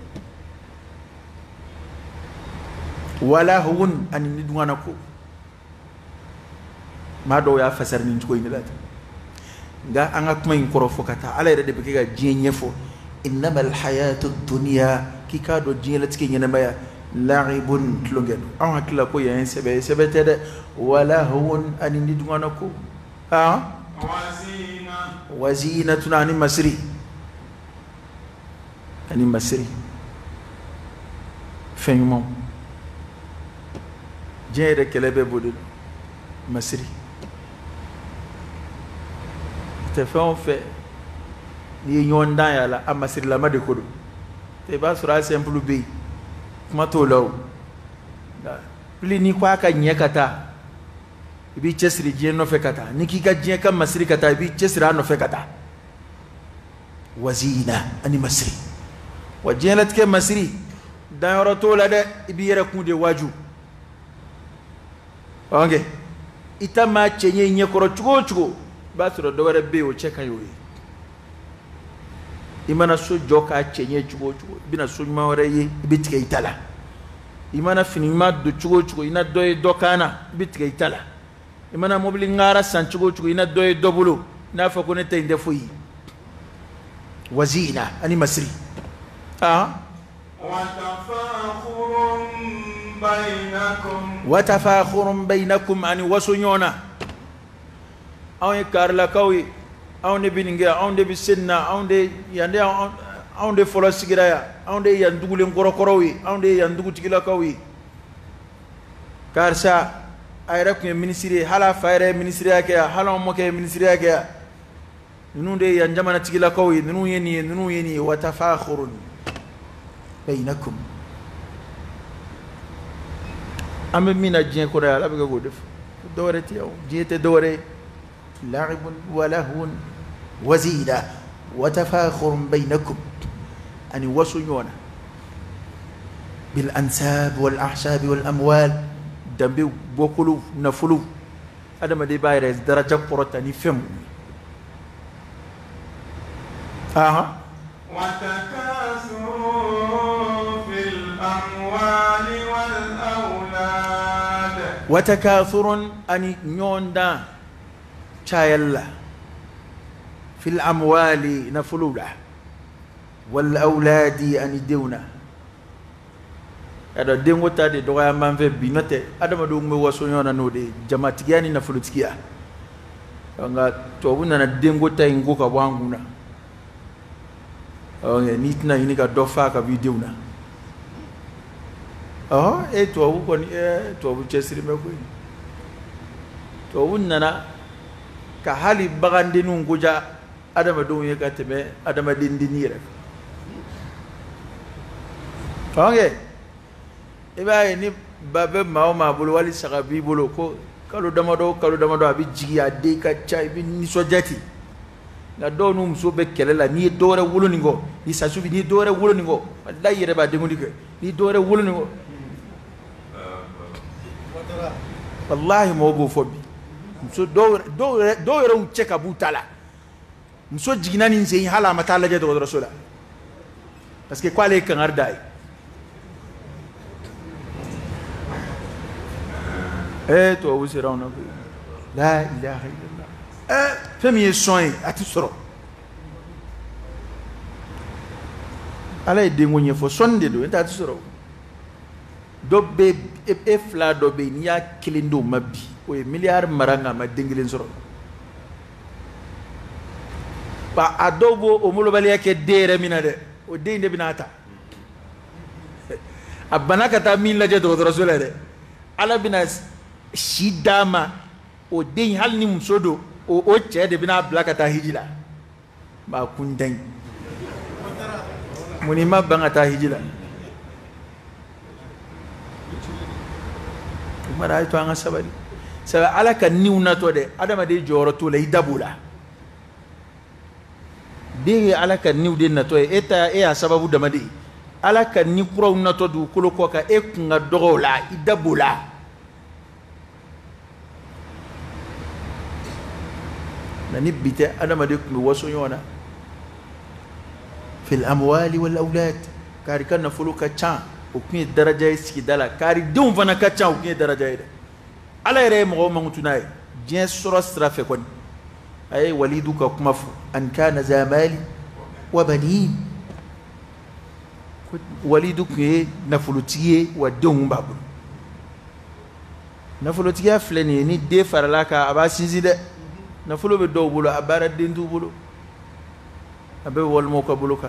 walahun ani nidungana ko maa dɔw y'a fasari nin cogo in de la ten nka an ka kuma in kɔrɔ fɔ ka taa ala yɛrɛ de bɛ kɛ ka diɲɛ ɲɛfɔ innama alhayatu dunya k'i k'a dɔn diɲɛlatigɛ ɲɛnamaya la'ibun tulonkɛ don an hakilila ko yan ye sɛbɛ ye sɛbɛ tɛ dɛ walahun ani nidungana ko wazinatun ani masiri fɛn ɲumanw diɲɛ yɛrɛ kɛlɛ bɛɛ b'o de don masiri tɛ fɛn o fɛn ni ɲɔgɔn dan y'a la a masirilama de ko don i b'a sɔrɔ a simple bɛ yen kuma t'o la o plus n'i ko a ka ɲɛ ka taa i b'i cɛsiri diɲɛ nɔfɛ ka taa ni k'i ka diɲɛ ka masiri ka taa i b'i cɛsiri a nɔfɛ ka taa wazina ani masiri wa diɲɛlatigɛ masiri danyɔrɔ t'o la dɛ i b'i yɛrɛ kun de waaju ok i ta maa cɛ ɲɛ ɲɛkɔrɔ cogo o cogo i b'a sɔrɔ dɔ wɛrɛ bɛ yen o cɛ ka ɲi o ye i mana so jɔ k'a cɛ ɲɛ cogo o cogo i bɛna so ɲuman wɛrɛ ye i bɛ tigɛ i ta la i mana fini ɲuman don cogo o cogo i na dɔ ye dɔ kan na i bɛ tigɛ i ta la i mana mobili ŋara san cogo o cogo i na dɔ ye dɔ bolo n'a fɔ ko ne ta in tɛ foyi wazina ani masiri watafakhurun bainakum ani waso ɲɔgɔnna anw ye karilakaw ye anw de bɛ nin kɛ anw de bɛ sen na anw de fɔlɔ sigira yan anw de ye yan dugulen kɔrɔkɔrɔw ye anw de ye yan dugutigilakaw ye karisa a yɛrɛ tun ye minisiri ye hali a fa yɛrɛ ye minisiriya kɛ yan hali anw mɔkɛ ye minisiriya kɛ yan ninnu de ye yan jamanatigilakaw ye ninnu ye nin ye ninnu ye nin ye watafakhurun bainakum an bɛ min na diɲɛ kɔrɔ yan ala bɛ kɛ k'o de fɔ dɔwɛrɛ tɛ yan diɲɛ tɛ dɔwɛrɛ ye la'ibun wa lahwun wa zina wa tafakhurun bainakum ani wasu ɲɔgɔn na bil ansab wal ahsab wal amwal danbe bɔkolo nafolo adamaden b'a yɛrɛ daraja kɔrɔta ni fɛn mun وتكاثر أن يوندا شايلا في الأموال نفلولا والأولاد أن يدونا هذا دينغو تادي دوغا مان في بينته هذا ما دوغ مي واسونيونا نودي جماعتياني نفلوتكيا nga tobuna na dengo tay ngoka bwanguna nitna inika dofa ka video na tuwawu kɔni tuwawu cɛsiri bɛ koyi tuwawu nana ka hali bagandenninw goja adamadenw ye ka tɛmɛ adamaden denni yɛrɛ kan i b'a ye ni ba bɛ maa o maa bolo wali saga b'i bolo ko kalo damadɔ a bɛ jigi a den ka ca i bɛ nisɔndiya ten nka dɔw n'u muso bɛ kɛlɛ la n'i ye dɔwɛrɛ wolo nin kɔ ni sasubi n'i ye dɔwɛrɛ wolo nin kɔ walayi i yɛrɛ b'a denkundi kɛ n'i ye dɔwɛrɛ wolo nin kɔ wallahi mɔgɔw b'o fɔ bi muso dɔw yɛrɛw cɛ ka b'u ta la muso jiginna ni n sen hali a ma taa lajɛ dɔgɔtɔrɔso la parce que k'ale ye kangari da ye tubabu sera anw na koyi la ilaha illallah fɛn min ye sɔn ye a tɛ sɔrɔ ala ye denko ɲɛfɔ sɔnni de don e t'a tɛ sɔrɔ dɔ bɛ e fila dɔ bɛ yen n'i y'a kelen d'o ma bi o ye miliyari mara nka a ma den kelen sɔrɔ a dɔw b'o o molobaliya kɛ den yɛrɛ min na dɛ o den in de bɛna a ta a bana ka taa min lajɛ dɔgɔtɔrɔso la dɛ ala bɛna si d'a ma o den hali ni muso don o cɛ de bɛna bila ka taa hiji la ba kun dan mun ni ma ban ka taa hiji la mara ay to an ka sabali sabu ala ka niw natɔ dɛ adamaden jɔyɔrɔ t'o la i da b'o la den ye ala ka niw de natɔ ye e y'a sababu dama de ye ala ka ni kuraw natɔ dugukolo kɔ kan e kun ka dɔgɔ o la i da b'o la na ni bi tɛ adamaden tun bɛ waso ɲɔgɔn na fil amwali wal awlad kari ka nafolo ka ca o tun ye daraja ye sigida la kari denw fana ka ca o tun ye daraja ye dɛ ala yɛrɛ ye mɔgɔw mankutu n'a ye diɲɛ sɔrɔ sira fɛ kɔni a ye walidu ka kuma fɔ an kana za mali wa banin walidu tun ye nafolotigi ye wa denw b'a bolo nafolotigiya filɛ nin ye ni den farala kan a b'a sinsin dɛ nafolo bɛ dɔw bolo a baara den t'u bolo a bɛ walimaw ka bolo kan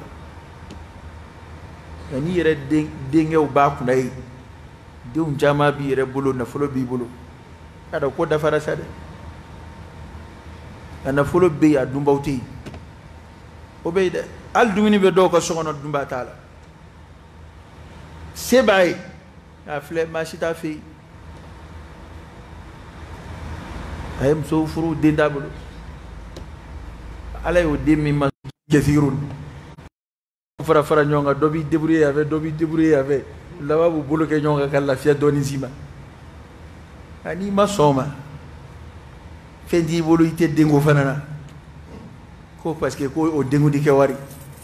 nka n'i yɛrɛ denkɛw b'a kunna ye denw caman b'i yɛrɛ bolo nafolo b'i bolo k'a dɔn ko dafara sa dɛ nka nafolo bɛ yen a dunbaw tɛ yen obeyde al dumini be do ko sogono dumba taala sebay afle mashita fi ayem so furu dindabulu alay o demmi ma kefirun fara nyonga dobi débrouiller avec lawa bu buluke nyonga kala fiya doni sima ani ma soma fendi bolu ite dengo fanana ko parce que ko o dengo dike wari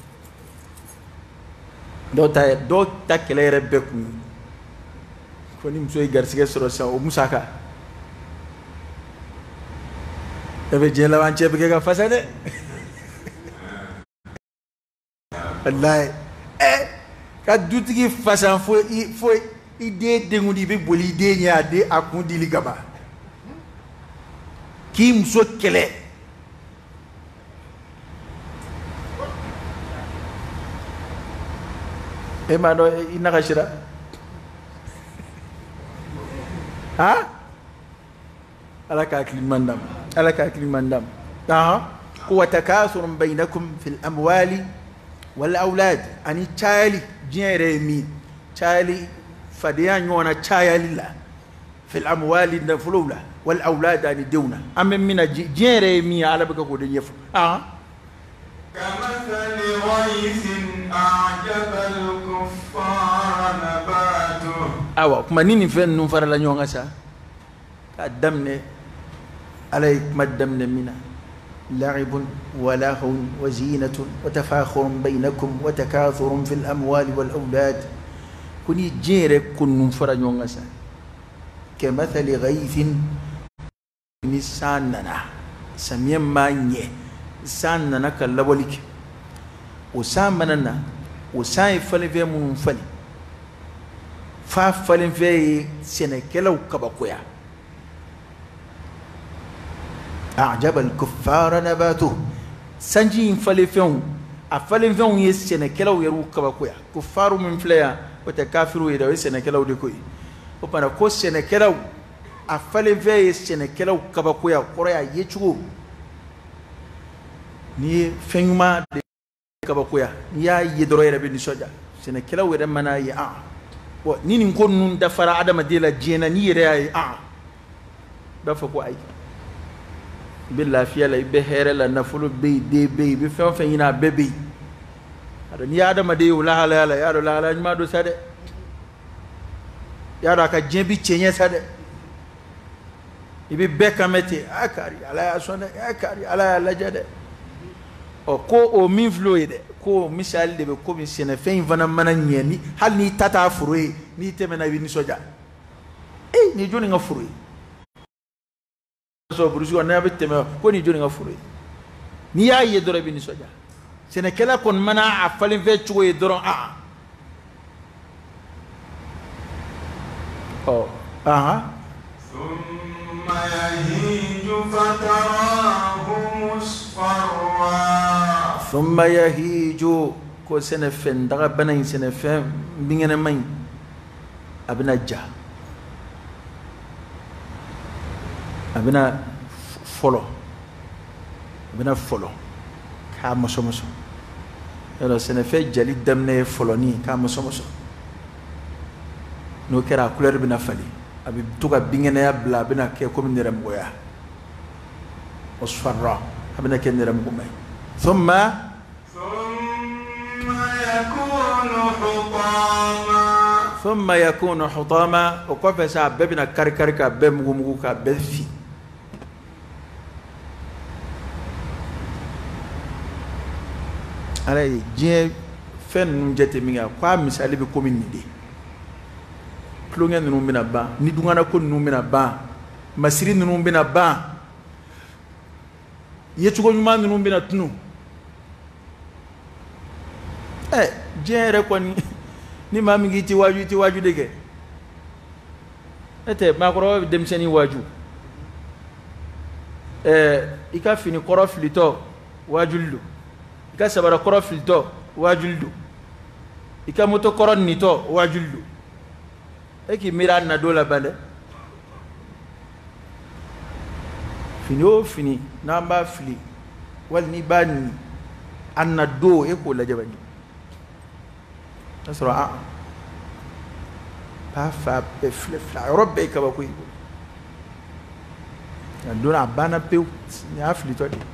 do ta kelere beku ko ni mso garsige soro sa o musaka ebe jela wanche be ga fasade wallahi ka dutigi fasan fo ide dengo di be boli de nya de akundi ligaba ki mso kele emano inakashira ha alaka aklimandam huwa takasurun bainakum fil amwali wal aulad ani chali jere mi chali fadiya nyona chali la fil amwali da fulula wal aulad ani dewna amen mina jere mi ala baka ko de yef كمثل غيث أعجب الكفار نباته awa kuma nini fen num fara la nyonga sa ka damne alay madamne mina لعب ولهو وزينة وتفاخر بينكم وتكاثر في الأموال والأولاد كوني جيرك كن فرنيون غسا كمثل غيث نساننا سميا مانيه ساننا كاللوليك وسامننا وساي فلي في منفلي فافلي في سنكلو كبقويا أعجب الكفار نباته سنجين فلفون أفلفون يسنكلو يروك كبقويا كفار من فليا وتكافروا يدوي سنكلو دكوي وبنا كو سنكلو أفلفون يسنكلو كبقويا قريا يشو ni fengma de kabakuya ya yidoro yere be ni soja sene kela were mana ya wo ni ni ko nun da fara adama de la jena ni yere ay da fa ko ay billahi fi la be here la nafulu be de be fe fe ina bebe ada ni adama de wala hala ya do la ma do sade ya da ka jebi chenye sade ibe be kamete akari ala ya sonde akari ala ya lajade ko o min fluide ko misal de be ko min sene fen vana mana nyeni hal ni tata furuye ni temena wi ni soja ni joni nga furuye so burusi on nabe teme ko ni joni nga furuye ni ya ye doro bi ni soja sene kala kon mana a falin fe chugo ye doro ثم يهيج فتراه مصفرا ثم يهيج كو سنفن دغ بنين سنفن بيننا مين ابنا جا ابنا فولو كام مسومسو يلا سنفن جلي دمنه فولوني كام مسومسو نو كرا كولر بنا فالي ابي توغا بيننا يا بلا بنا كي كوم نيرم غويا مصفرا ابنا كي نيرم غومي ثم يكون حطاما وكيف سببنا كركركا بمغمغوكا بفي على جي فن جتي ميغا كوا مثال بي كومين دي كلونغا نونو منا با ني دوغانا كو نونو منا با مسيري نونو منا با يتوغو نيما نونو منا تنو jere ko ni mami ngi ti waju dege ete makoro dem seni waju ika fini koroflito wajullu ika sabara koroflito wajullu ika moto koronnito wajullu eki miran na dola bale fini o fini namba fili wal ni bani anna do e ko la jabani nasra pa fa be flefla robbe ka ba ko anduna bana pe ni afli to de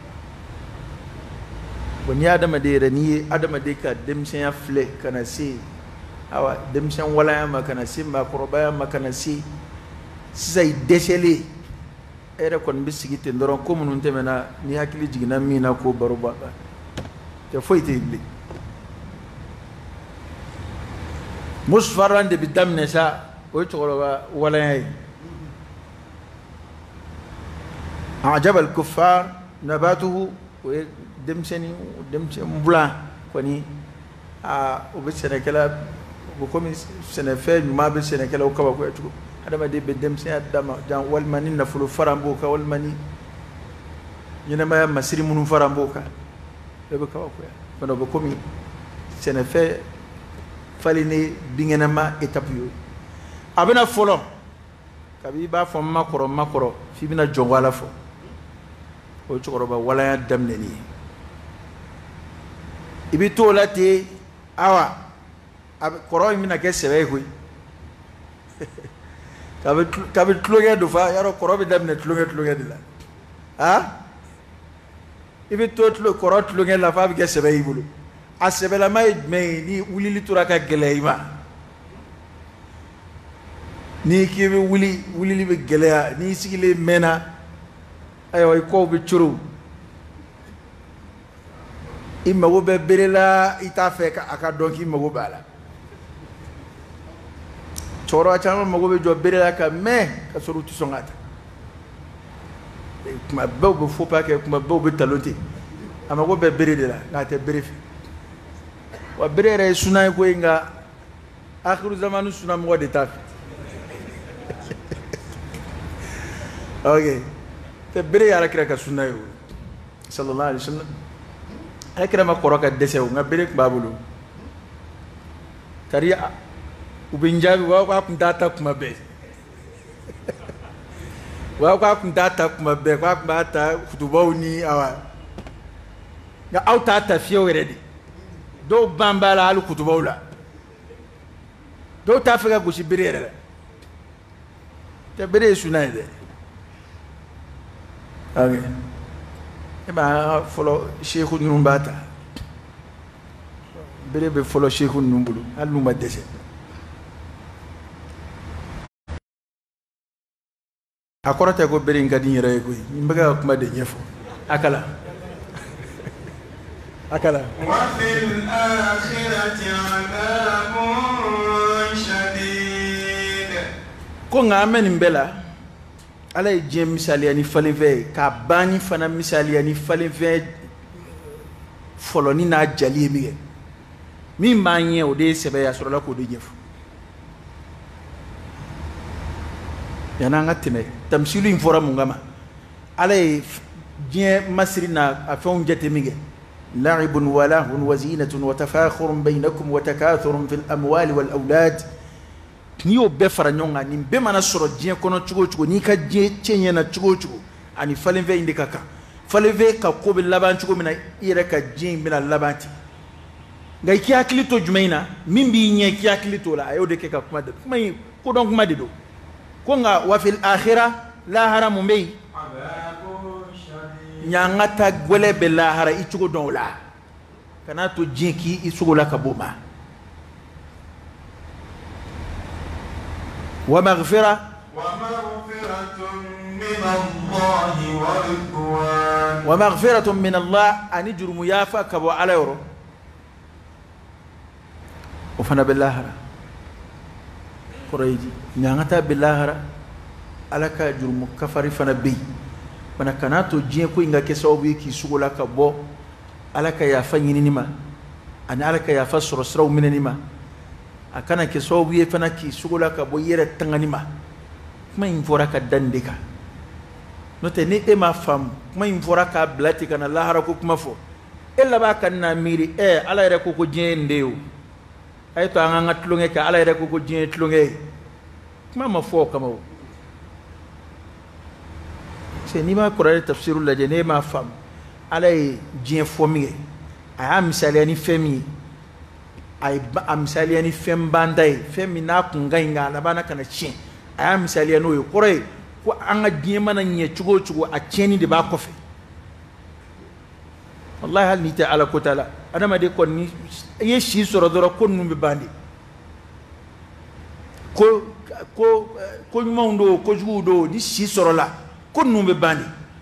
wani adama de rani adama de ka demsen ya fle kana si awa demsen wala ya makana si ma qurba ya makana si sai deshele era kon bisigite ndoron ko munun temena ni hakili jigina mina ko baruba te foyte ibli musfaran de bidam nesa o choroba wala ya ajaba al kuffar nabatuhu demseni blanc koni o be senekala bo komi senefe ma be senekala o kaba ko etugo adama de be demsen adama jan walmani nafulu farambo ka walmani nyina ma masiri munu farambo ka be kaba ko kono bo komi senefe falini bingena ma étape yo abena folo kabi ba fo makoro fi bina jongwala fo o chokoroba wala ya damneni ibi to lati awa koro mina ke sebe hui kabe tloge do fa yaro koro be damne tloge dila ha ibi to koro tloge la fa be ke sebe ibulu a sebe la mai me ni wuli turaka geleima ni kibe wuli libe gelea ni sigile mena ayo ko be churu imma go be berela ita fe ka aka donki imma go bala choro achama mago be jo berela ka me ka sorutu songata kuma be fo pa ke kuma be taloti amago be berela na te berefi wa berere sunay ko inga akhiru zamanu sunam go de taf okay te bere yara kira ka sunna yo sallallahu alaihi wasallam akira ma koroka desew nga bere babulu tariya ubinjabi wa kwa kundata kuma be wa kwa kundata kuma be kwa bata kutubawni awa ya auta ta fiyo redi do bambala alu kutubawla do ta fega gushi bere te bere sunna de okay eba folo sheikhu numbata berebe folo sheikhu numbulu alu madese akorata ko bere ngadi nyere ko mbaga kuma de nyefo akala wa fil akhirati adhabun shadid ko ngamen mbela ala je misali ani falenve ka bani fana misali ani falenve foloni na jali mi mi manye o de sebe ya soro la ko de jef yana ngatime tamsilu infora mungama ala je masri na afon jete mi la'ibun wa lahun wa zinatun wa tafakhurun bainakum wa takathurun fil amwali wal awlad ni o be fara nyonga ni be mana soro je kono chugo ni ka je chenye na chugo ani falenve indika ka falenve ka ko be laban chugo mina ire ka je mina labanti ngai ki aklito jumaina mimbi nye ki aklito la ayo de ke ka kuma de mai ko donc kuma de do ko nga wa fil akhirah la haramu mbei nyanga ta gole be la hara i chugo don la kana to je ki i chugo la ka boma ومغفرة ومغفرة من الله أن يجرم يافا كبو على يورو وفنا بالله قريجي نعتا بالله على كجرم كفر فنا بي فنا كناتو جيكو إنغا كسوبي كي سوغولا كبو على كيافا ينينما أنا على كيافا سرسرو منينما akana ke so wiye fana ki sugola ka boyere tanganima kuma infora ka dandeka note ni e ma fam kuma infora ka blati kana lahara ko kuma fo ella ba kan na miri ala ere ko ko jendeu ay to anga ngatlunge ka ala ere ko ko jentlunge kuma ma fo kama o se ni ma korale tafsirul la jene ma fam ala jen fo mi aya misali ni femi ay misali ni fembandai femi na kunga inga na bana kana chin aya misali no yokore ko anga diema na nye chugo a cheni de ba kofe wallahi hal nita ala ko tala adama de kon ni ye shi soro doro kon numbe bandi ko nyundo ko judo ni shi soro la kon numbe bandi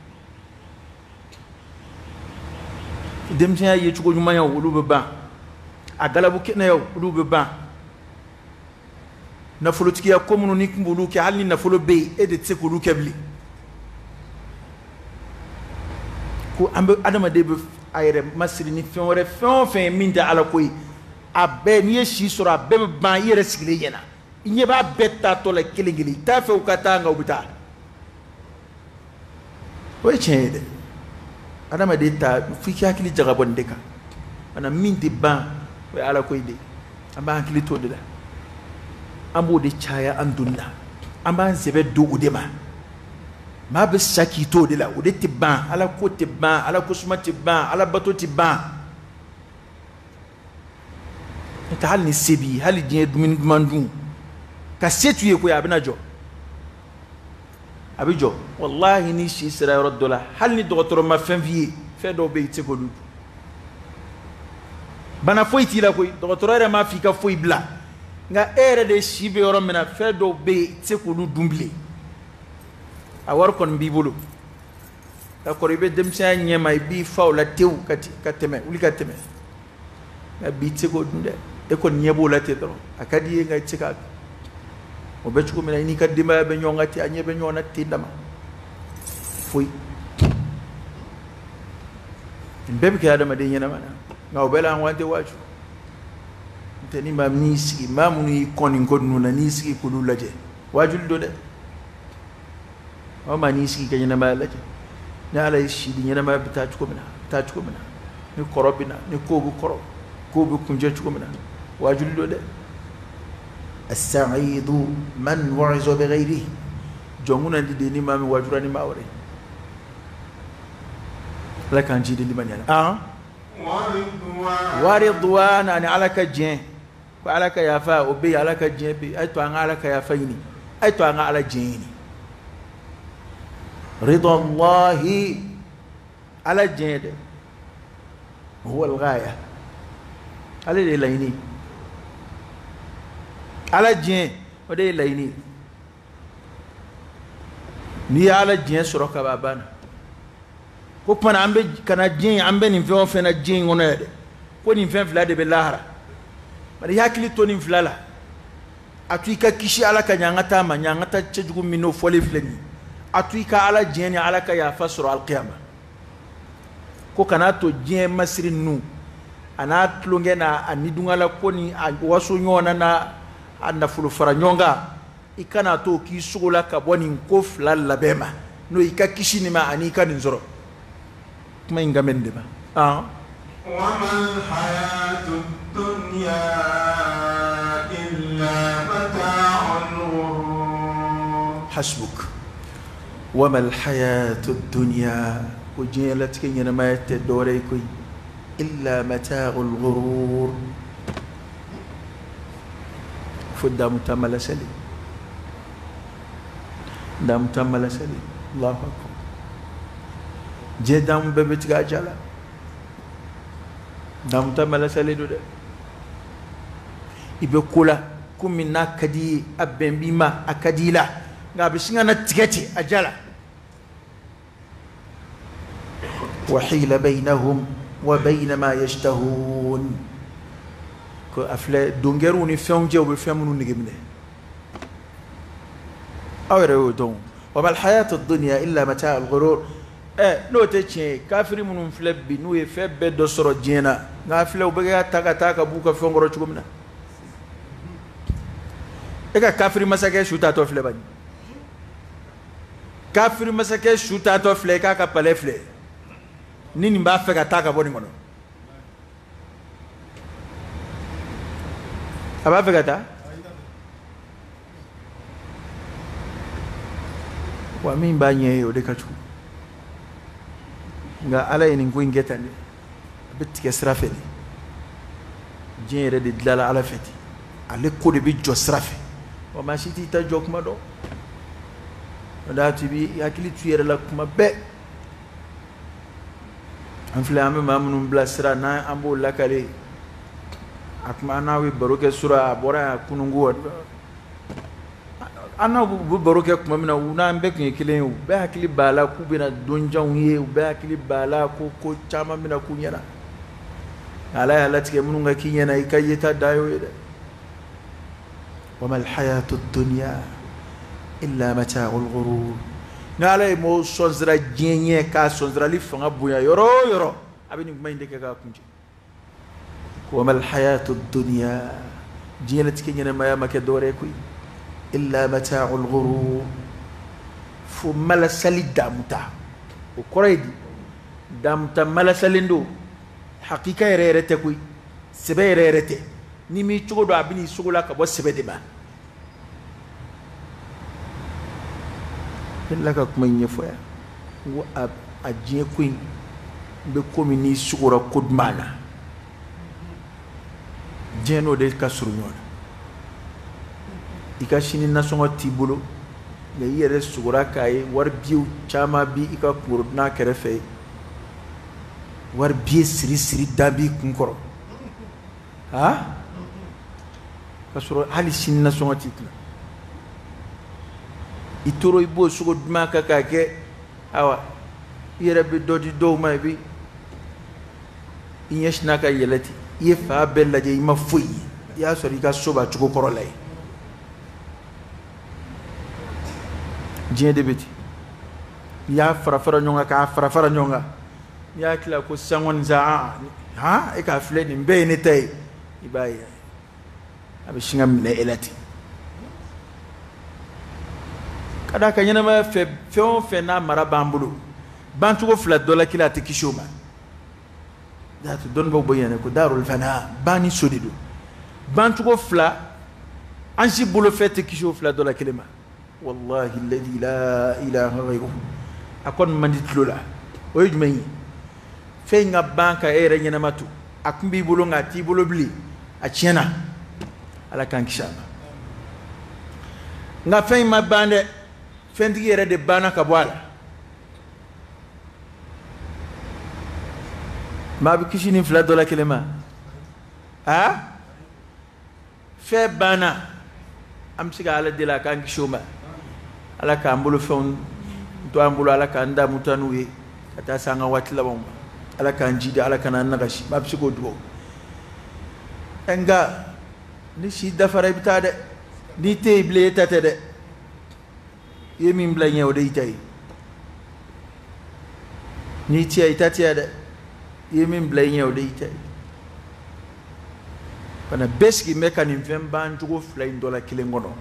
dem tiya ye chugo nyuma ya wulu be ba agalabu kena ya wulu be ba na folotiki ya komunu ni kumbulu ke hal ni na folo be e de tsekulu kebli ko ambe adama de be ayre masiri ni fen min da ala koy abbe ni shi soro abbe ba yere sigile yena inye ba betta to la kilingili ta fe ukata nga ubita we chede adama de ta fiki akili jagabon deka ana min de ba we ala koy de amba akili to de la ambo de chaya andunna amba zebe do udema ma be saki to de la ude tibban ala ko tibban ala kusma tibban ala bato tibban ta hal ni sebi hal je dumin mandu ka setu ye ko ya bina jo abijo wallahi ni shi sira raddola hal ni docteur ma fanvier fe do be ite ko lu bana foi ti la ko docteur ma fi ka foi bla nga ere de shi be yoro mena fe do be ite ko lu dumble a war kon bi bulu da ko ribe dem sa nyema bi fawla tew kati kateme uli kateme ga bi ite ko dunde e kon nyebo la te do akadi nga ite ka o beccu mina ni kadima be nyongati anye be nyona tindama foi mbebe ke adama de nyana mana ngaw bela wante waju tani mam ni sigi mam ni koni ngodnu na ni sigi ko lulaje wajul do de o ma ni sigi ke nyana ma laje na ala shi di nyana ma bita ko mina ni korobina ni ko bu kunje ko mina wajul do de السعيد من وعظ بغيره جمونا دي ما من واجراني ما وري لك انجي دي من يعني ورضوان انا على كجين وعلى كيافا وبي على كجين بي ايتو ان على كيافيني ايتو ان على جيني رضا الله على جين هو الغايه على ليني ala jien o de layni ni ala jien soro ka babana ko pana ambe kana jien ambe ni fe on fe na jien ngono de ko ni fe fla de be lahara bari yakili to ni flala atuika kishi ala ka nyangata ma nyangata cejugu mino fole fleni atuika ala jien ala ka ya fasro al qiyamah ko kana to jien masri nu ana tlungena anidungala ko ni waso nyona na anna fulu faranyonga ikana to ki sugula ka boni ko flal labema no ikakishi ni ma anika nzoro kuma ingamende ba wa mal hayatud dunya illa mata'ul ghurur hasbuk wa mal hayatud dunya kujelat kinyana ma yatedore koy illa mata'ul ghurur فدام تملا سلي دام تملا سلي الله أكبر جدام ببيت جالا دام تملا سلي دوده ibekula kumina kadi abembima akadila ngabishinga na tiketi ajala وحيل بينهم وبين ما يشتهون ko afle dongeru ni fenje o be femunu nigemne awre o don wa mal hayatu ad-dunya illa mata' al-ghurur no te che kafiri munum flebbi nu e febbe do soro jena nga fle o be ga taka buka fengoro chugumna e ka kafiri masake shuta to fle bani kafiri masake shuta to fle ka pale fle nini mba fe ka taka boni ngono aba fegata wa min ba nye o de katu nga ala yin ngin getande بتك سرافي جين رد دلال على فتي على كل بيجو سرافي وما شيتي تجوك ما دو ولا تبي ياكلي تير لك ما بي أنفلامي ما من بلا سرا نا أمبو لكالي أكما ناوي بروك سورة بورا كونغو أنا بروك كم من ونام بكني كليو بأكلي بالا كو بنا دونجاو هي وبأكلي بالا كو تاما بنا كونينا على تك منو كينينا يكيتا دايو يدا وما الحياة الدنيا إلا متاع الغرور نالي مو سونزرا جينيه كا سونزرا لي فanga buya yoro abini may ndeke ka kunje وما الحياة الدنيا جينت كينينا ما ما كدوري كوي إلا متاع الغرور فملا سالي دامتا وكريدي دامتا ملا سالندو حقيقة يريرته كوي سبي يريرته نيمي تشوغو دو ابيني سوغولا كبو سبي ديما لك كمين يفويا واب اجي كوين بكوميني سوغورا كودمانا جينو دي كاسرونيون ikashini nasongo tibulo ya yere sugura kai war biu chama bi ika kurna kerefe war bi siri dabi kunkoro ha kasuro hali shin nasongo titla itoro ibo sugo dma kaka ke awa yere bi dodi do mai bi inyeshna ka yelati yefa bella je ma fuyi ya sori ka soba chuko korolai jien de beti ya farafara nyonga ka farafara nyonga ya kila ko sangon za ha e ka fleni mbe ni tay ibai abi shinga mine elati kada ka nyana ma fe na marabambulu bantu ko fla dola kila tikishoma datu don bo boyane ko darul fana bani sodido bantu ko fla ansi bulo fe tikisho fla dola kilima والله الذي لا إله غيره أكون مندت لولا ويجمعي فين بانكا إيرا يناماتو أكون بيبولون أتي بولو بلي أتشينا على كان كشاما nga فين ما باند فين تيجي رد بانا كبوالا ما بكشيني فلا دولا كلمة ها في بانا أمسك على دلا كان كشوما ala ka ambulu fon to ambulu ala ka nda mutanuwe kata sanga watila bomba ala ka njidi ala kana nagashi babsi ko duwo enga ni shi dafara bitade ni te ble tate de yemi mbla nyew de itay ni ti ay tate de yemi mbla nyew de itay kana beski mekanim fem ban jugo flay ndola kilengono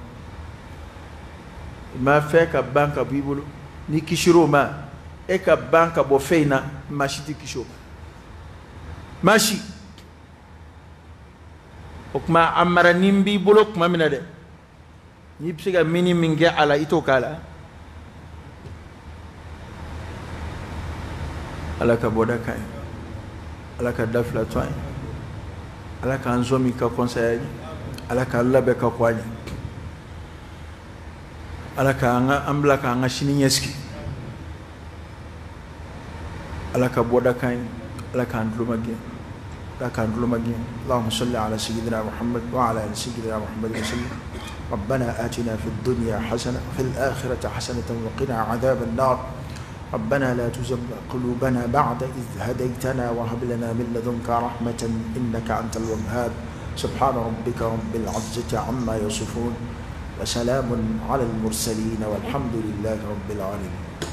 ma fe ka banka bibulu ni kishiro ma e ka banka bo feina mashiti kisho mashi okma amara nimbi bulu kuma minade ni psiga mini minge ala ito kala ala ka boda kai ala ka dafla twai ala ka anzomi ka conseil ala ka labe ka kwani ala ka ambla ka nga shini nyeski ala ka boda kain ala ka andlu magi اللهم صل على سيدنا محمد وعلى ال سيدنا محمد وسلم ربنا آتنا في الدنيا حسنة وفي الآخرة حسنة وقنا عذاب النار ربنا لا تزغ قلوبنا بعد إذ هديتنا وهب لنا من لدنك رحمة إنك أنت الوهاب سبحان ربك رب العزة عما يصفون وسلام على المرسلين والحمد لله رب العالمين.